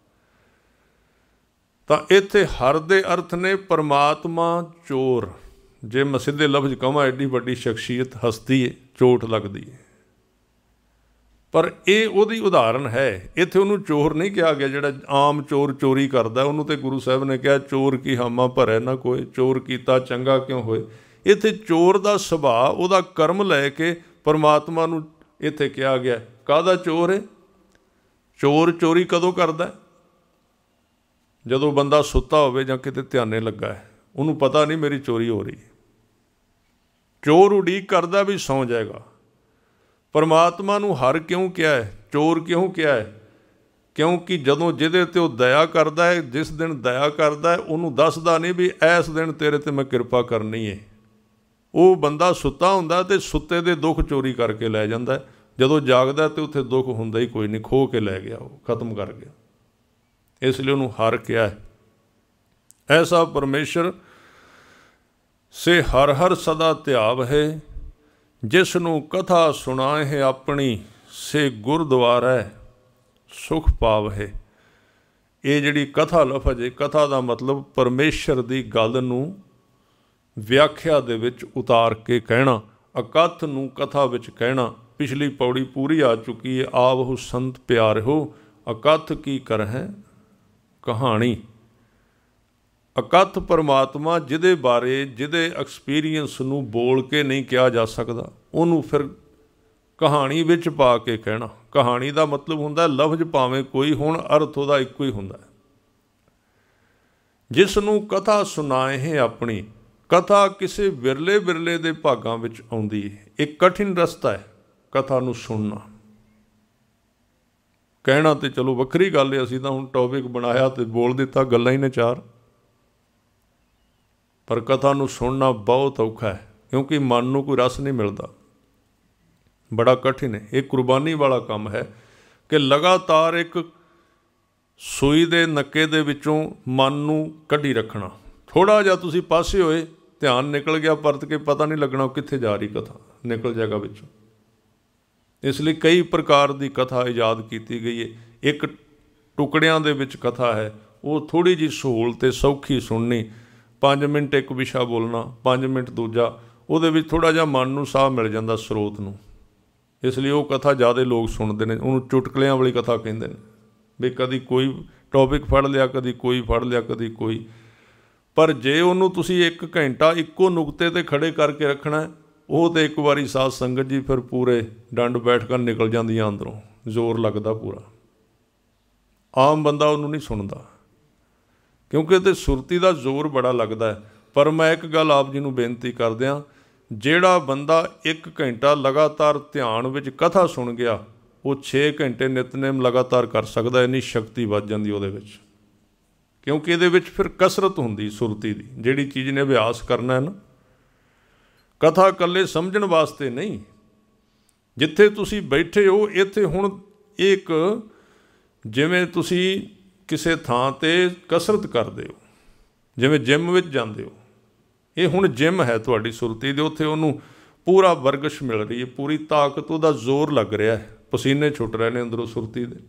ਤਾਂ ਇੱਥੇ ਹਰ ਦੇ ਅਰਥ ਨੇ ਪਰਮਾਤਮਾ ਚੋਰ। ਜੇ ਮੈਂ ਸਿੱਧੇ ਲਫ਼ਜ਼ ਕਹਾਂ, ਐਡੀ ਵੱਡੀ ਸ਼ਖਸੀਅਤ, ਹਸਤੀ ਹੈ, ਚੋਟ ਲੱਗਦੀ ਹੈ, ਪਰ ਇਹ ਉਹਦੀ ਉਦਾਹਰਨ ਹੈ। ਇੱਥੇ ਉਹਨੂੰ ਚੋਰ ਨਹੀਂ ਕਿਹਾ ਗਿਆ ਜਿਹੜਾ ਆਮ ਚੋਰ ਚੋਰੀ ਕਰਦਾ, ਉਹਨੂੰ ਤੇ ਗੁਰੂ ਸਾਹਿਬ ਨੇ ਕਿਹਾ ਚੋਰ ਕੀ ਹਾਮਾ ਭਰੈ ਨਾ ਕੋਇ, ਚੋਰ ਕੀਤਾ ਚੰਗਾ ਕਿਉਂ ਹੋਏ। ਇੱਥੇ ਚੋਰ ਦਾ ਸੁਭਾਅ, ਉਹਦਾ ਕਰਮ ਲੈ ਕੇ ਪਰਮਾਤਮਾ ਨੂੰ ਇੱਥੇ ਕਿਹਾ ਗਿਆ। ਕਾਹਦਾ ਚੋਰ ਹੈ? ਚੋਰ ਚੋਰੀ ਕਦੋਂ ਕਰਦਾ? ਜਦੋਂ ਬੰਦਾ ਸੁੱਤਾ ਹੋਵੇ ਜਾਂ ਕਿਤੇ ਧਿਆਨੇ ਲੱਗਾ ਹੈ, ਉਹਨੂੰ ਪਤਾ ਨਹੀਂ ਮੇਰੀ ਚੋਰੀ ਹੋ ਰਹੀ। ਚੋਰ ਉਡੀਕ ਕਰਦਾ ਵੀ ਸੌਂ ਜਾਏਗਾ। ਪਰਮਾਤਮਾ ਨੂੰ ਹਰ ਕਿਉਂ ਕਿਹਾ ਹੈ, ਚੋਰ ਕਿਉਂ ਕਿਹਾ ਹੈ? ਕਿਉਂਕਿ ਜਦੋਂ ਜਿਹਦੇ 'ਤੇ ਉਹ ਦਇਆ ਕਰਦਾ ਹੈ, ਜਿਸ ਦਿਨ ਦਇਆ ਕਰਦਾ ਹੈ, ਉਹਨੂੰ ਦੱਸਦਾ ਨਹੀਂ ਵੀ ਇਸ ਦਿਨ ਤੇਰੇ 'ਤੇ ਮੈਂ ਕਿਰਪਾ ਕਰਨੀ ਹੈ। ਉਹ ਬੰਦਾ ਸੁੱਤਾ ਹੁੰਦਾ ਅਤੇ ਸੁੱਤੇ ਦੇ ਦੁੱਖ ਚੋਰੀ ਕਰਕੇ ਲੈ ਜਾਂਦਾ। ਜਦੋਂ ਜਾਗਦਾ ਤਾਂ ਉੱਥੇ ਦੁੱਖ ਹੁੰਦਾ ਹੀ ਕੋਈ ਨਹੀਂ, ਖੋਹ ਕੇ ਲੈ ਗਿਆ, ਉਹ ਖਤਮ ਕਰ ਗਿਆ। ਇਸ ਲਈ ਉਹਨੂੰ ਹਰ ਕਿਹਾ ਹੈ। ਐਸਾ ਪਰਮੇਸ਼ਰ ਸੇ ਹਰ ਹਰ ਸਦਾ ਧਿਆਵ ਹੈ। ਜਿਸ ਨੂੰ ਕਥਾ ਸੁਣਾਏ ਹੈ ਆਪਣੀ, ਸੇ ਗੁਰਦੁਆਰਾ ਸੁਖ ਪਾਵ ਹੈ। ਇਹ ਜਿਹੜੀ ਕਥਾ ਲਫ਼ਜ਼ ਹੈ, ਕਥਾ ਦਾ ਮਤਲਬ ਪਰਮੇਸ਼ਰ ਦੀ ਗੱਲ ਨੂੰ ਵਿਆਖਿਆ ਦੇ ਵਿੱਚ ਉਤਾਰ ਕੇ ਕਹਿਣਾ, ਅਕਥ ਨੂੰ ਕਥਾ ਵਿੱਚ ਕਹਿਣਾ। ਪਿਛਲੀ ਪੌੜੀ ਪੂਰੀ ਆ ਚੁੱਕੀ ਹੈ। ਆਵਹੁ ਸੰਤ ਪਿਆਰਿਓ, ਅਕਥ ਕੀ ਕਰਹਿ ਕਹਾਣੀ। ਅਕਥ ਪਰਮਾਤਮਾ ਜਿਹਦੇ ਬਾਰੇ, ਜਿਹਦੇ ਐਕਸਪੀਰੀਅੰਸ ਨੂੰ ਬੋਲ ਕੇ ਨਹੀਂ ਕਿਹਾ ਜਾ ਸਕਦਾ, ਉਹਨੂੰ ਫਿਰ ਕਹਾਣੀ ਵਿੱਚ ਪਾ ਕੇ ਕਹਿਣਾ। ਕਹਾਣੀ ਦਾ ਮਤਲਬ ਹੁੰਦਾ ਲਫ਼ਜ਼ ਭਾਵੇਂ ਕੋਈ ਹੋਣ, ਅਰਥ ਉਹਦਾ ਇੱਕੋ ਹੀ ਹੁੰਦਾ। ਜਿਸ ਨੂੰ ਕਥਾ ਸੁਣਾਏ ਹੈ ਆਪਣੀ। ਕਥਾ ਕਿਸੇ ਵਿਰਲੇ ਵਿਰਲੇ ਦੇ ਭਾਗਾਂ ਵਿੱਚ ਆਉਂਦੀ ਹੈ। ਇੱਕ ਕਠਿਨ ਰਸਤਾ ਹੈ ਕਥਾ ਨੂੰ ਸੁਣਨਾ। ਕਹਿਣਾ ਤੇ ਚਲੋ ਵੱਖਰੀ ਗੱਲ ਹੈ, ਅਸੀਂ ਤਾਂ ਹੁਣ ਟੌਪਿਕ ਬਣਾਇਆ ਤੇ ਬੋਲ ਦਿੱਤਾ, ਗੱਲਾਂ ਹੀ ਨੇ ਚਾਰ। ਪਰ ਕਥਾ ਨੂੰ ਸੁਣਨਾ ਬਹੁਤ ਔਖਾ ਹੈ, ਕਿਉਂਕਿ ਮਨ ਨੂੰ ਕੋਈ ਰਸ ਨਹੀਂ ਮਿਲਦਾ, ਬੜਾ ਕਠਿਨ ਹੈ। ਇਹ ਕੁਰਬਾਨੀ ਵਾਲਾ ਕੰਮ ਹੈ ਕਿ ਲਗਾਤਾਰ ਇੱਕ ਸੂਈ ਦੇ ਨੱਕੇ ਦੇ ਵਿੱਚੋਂ ਮਨ ਨੂੰ ਕੱਢੀ ਰੱਖਣਾ। ਥੋੜ੍ਹਾ ਜਿਹਾ ਤੁਸੀਂ ਪਾਸੇ ਹੋਏ, ਧਿਆਨ ਨਿਕਲ ਗਿਆ, ਪਰਤ ਕੇ ਪਤਾ ਨਹੀਂ ਲੱਗਣਾ ਕਿੱਥੇ ਜਾ ਰਹੀ ਕਥਾ, ਨਿਕਲ ਜਾਏਗਾ ਵਿੱਚੋਂ। ਇਸ ਲਈ ਕਈ ਪ੍ਰਕਾਰ ਦੀ ਕਥਾ ਇਜਾਦ ਕੀਤੀ ਗਈ ਹੈ। ਇੱਕ ਟੁਕੜਿਆਂ ਦੇ ਵਿੱਚ ਕਥਾ ਹੈ, ਉਹ ਥੋੜ੍ਹੀ ਜਿਹੀ ਸਹੂਲਤ ਤੇ ਸੌਖੀ ਸੁਣਨੀ। 5 ਮਿੰਟ ਇੱਕ ਵਿਸ਼ਾ ਬੋਲਣਾ, 5 ਮਿੰਟ ਦੂਜਾ, ਉਹਦੇ ਵਿੱਚ ਥੋੜ੍ਹਾ ਜਿਹਾ ਮਨ ਨੂੰ ਸਾਹ ਮਿਲ ਜਾਂਦਾ, ਸਰੋਤ ਨੂੰ। ਇਸ ਲਈ ਉਹ ਕਥਾ ਜ਼ਿਆਦਾ ਲੋਕ ਸੁਣਦੇ ਨੇ। ਉਹਨੂੰ ਚੁਟਕਲਿਆਂ ਵਾਲੀ ਕਥਾ ਕਹਿੰਦੇ ਨੇ, ਵੀ ਕਦੀ ਕੋਈ ਟੌਪਿਕ ਫੜ ਲਿਆ, ਕਦੀ ਕੋਈ ਫੜ ਲਿਆ, ਕਦੀ ਕੋਈ। ਪਰ ਜੇ ਉਹਨੂੰ ਤੁਸੀਂ 1 ਘੰਟਾ ਇੱਕੋ ਨੁਕਤੇ 'ਤੇ ਖੜ੍ਹੇ ਕਰਕੇ ਰੱਖਣਾ, ਉਹ ਤਾਂ ਇੱਕ ਵਾਰੀ ਸਾਧ ਸੰਗਤ ਜੀ ਫਿਰ ਪੂਰੇ ਡੰਡ ਬੈਠ ਕਰ ਨਿਕਲ ਜਾਂਦੀਆਂ ਅੰਦਰੋਂ, ਜ਼ੋਰ ਲੱਗਦਾ ਪੂਰਾ। ਆਮ ਬੰਦਾ ਉਹਨੂੰ ਨਹੀਂ ਸੁਣਦਾ, ਕਿਉਂਕਿ ਇਹਦੇ ਸੁਰਤੀ ਦਾ ਜ਼ੋਰ ਬੜਾ ਲੱਗਦਾ ਹੈ। ਪਰ ਮੈਂ ਇੱਕ ਗੱਲ ਆਪ ਜੀ ਨੂੰ ਬੇਨਤੀ ਕਰਦਿਆਂ, ਜਿਹੜਾ ਬੰਦਾ 1 ਘੰਟਾ ਲਗਾਤਾਰ ਧਿਆਨ ਵਿੱਚ ਕਥਾ ਸੁਣ ਗਿਆ, ਉਹ 6 ਘੰਟੇ ਨਿਤਨੇਮ ਲਗਾਤਾਰ ਕਰ ਸਕਦਾ। ਇੰਨੀ ਸ਼ਕਤੀ ਵੱਧ ਜਾਂਦੀ ਉਹਦੇ ਵਿੱਚ, ਕਿਉਂਕਿ ਇਹਦੇ ਵਿੱਚ ਫਿਰ ਕਸਰਤ ਹੁੰਦੀ ਸੁਰਤੀ ਦੀ। ਜਿਹੜੀ ਚੀਜ਼ ਨੇ ਅਭਿਆਸ ਕਰਨਾ ਹੈ ਨਾ, ਕਥਾ ਇਕੱਲੇ ਸਮਝਣ ਵਾਸਤੇ ਨਹੀਂ। ਜਿੱਥੇ ਤੁਸੀਂ ਬੈਠੇ ਹੋ, ਇੱਥੇ ਹੁਣ ਇੱਕ ਜਿਵੇਂ ਤੁਸੀਂ ਕਿਸੇ ਥਾਂ 'ਤੇ ਕਸਰਤ ਕਰਦੇ ਹੋ, ਜਿਵੇਂ ਜਿੰਮ ਵਿੱਚ ਜਾਂਦੇ ਹੋ, ਇਹ ਹੁਣ ਜਿੰਮ ਹੈ ਤੁਹਾਡੀ ਸੁਰਤੀ ਦੇ। ਉੱਥੇ ਉਹਨੂੰ ਪੂਰਾ ਵਰਗਸ਼ ਮਿਲ ਰਹੀ ਹੈ, ਪੂਰੀ ਤਾਕਤ, ਉਹਦਾ ਜ਼ੋਰ ਲੱਗ ਰਿਹਾ ਹੈ, ਪਸੀਨੇ ਛੁੱਟ ਰਹੇ ਨੇ ਅੰਦਰੋਂ ਸੁਰਤੀ ਦੇ।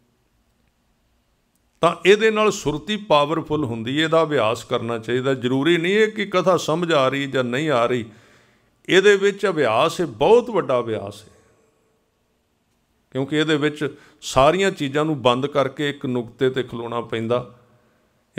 ਤਾਂ ਇਹਦੇ ਨਾਲ ਸੁਰਤੀ ਪਾਵਰਫੁੱਲ ਹੁੰਦੀ ਹੈ। ਇਹਦਾ ਅਭਿਆਸ ਕਰਨਾ ਚਾਹੀਦਾ। ਜ਼ਰੂਰੀ ਨਹੀਂ ਹੈ ਕਿ ਕਥਾ ਸਮਝ ਆ ਰਹੀ ਜਾਂ ਨਹੀਂ ਆ ਰਹੀ, ਇਹਦੇ ਵਿੱਚ ਅਭਿਆਸ ਹੈ, ਬਹੁਤ ਵੱਡਾ ਅਭਿਆਸ ਹੈ। ਕਿਉਂਕਿ ਇਹਦੇ ਵਿੱਚ ਸਾਰੀਆਂ ਚੀਜ਼ਾਂ ਨੂੰ ਬੰਦ ਕਰਕੇ ਇੱਕ ਨੁਕਤੇ 'ਤੇ ਖਲੋਣਾ ਪੈਂਦਾ।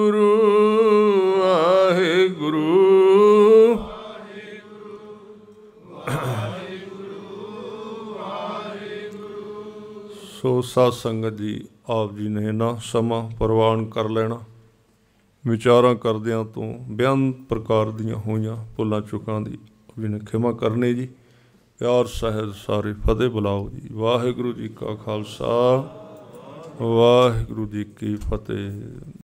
ਵਾਹਿਗੁਰੂ ਵਾਹਿਗੁਰੂ ਸੋ ਸਾਧ ਸੰਗਤ ਜੀ, ਆਪ ਜੀ ਨੇ ਨਾ ਸਮਾਂ ਪ੍ਰਵਾਨ ਕਰ ਲੈਣਾ। ਵਿਚਾਰਾਂ ਕਰਦਿਆਂ ਤੋਂ ਬੇਅੰਤ ਪ੍ਰਕਾਰ ਦੀਆਂ ਹੋਈਆਂ ਭੁੱਲਾਂ ਚੁੱਕਾਂ ਦੀ ਆਪ ਜੀ ਨੇ ਖਿਮਾ ਕਰਨੀ ਜੀ। ਪਿਆਰ ਸਹਿਤ ਸਾਰੇ ਫਤਿਹ ਬੁਲਾਓ ਜੀ। ਵਾਹਿਗੁਰੂ ਜੀ ਕਾ ਖਾਲਸਾ, ਵਾਹਿਗੁਰੂ ਜੀ ਕੀ ਫਤਿਹ।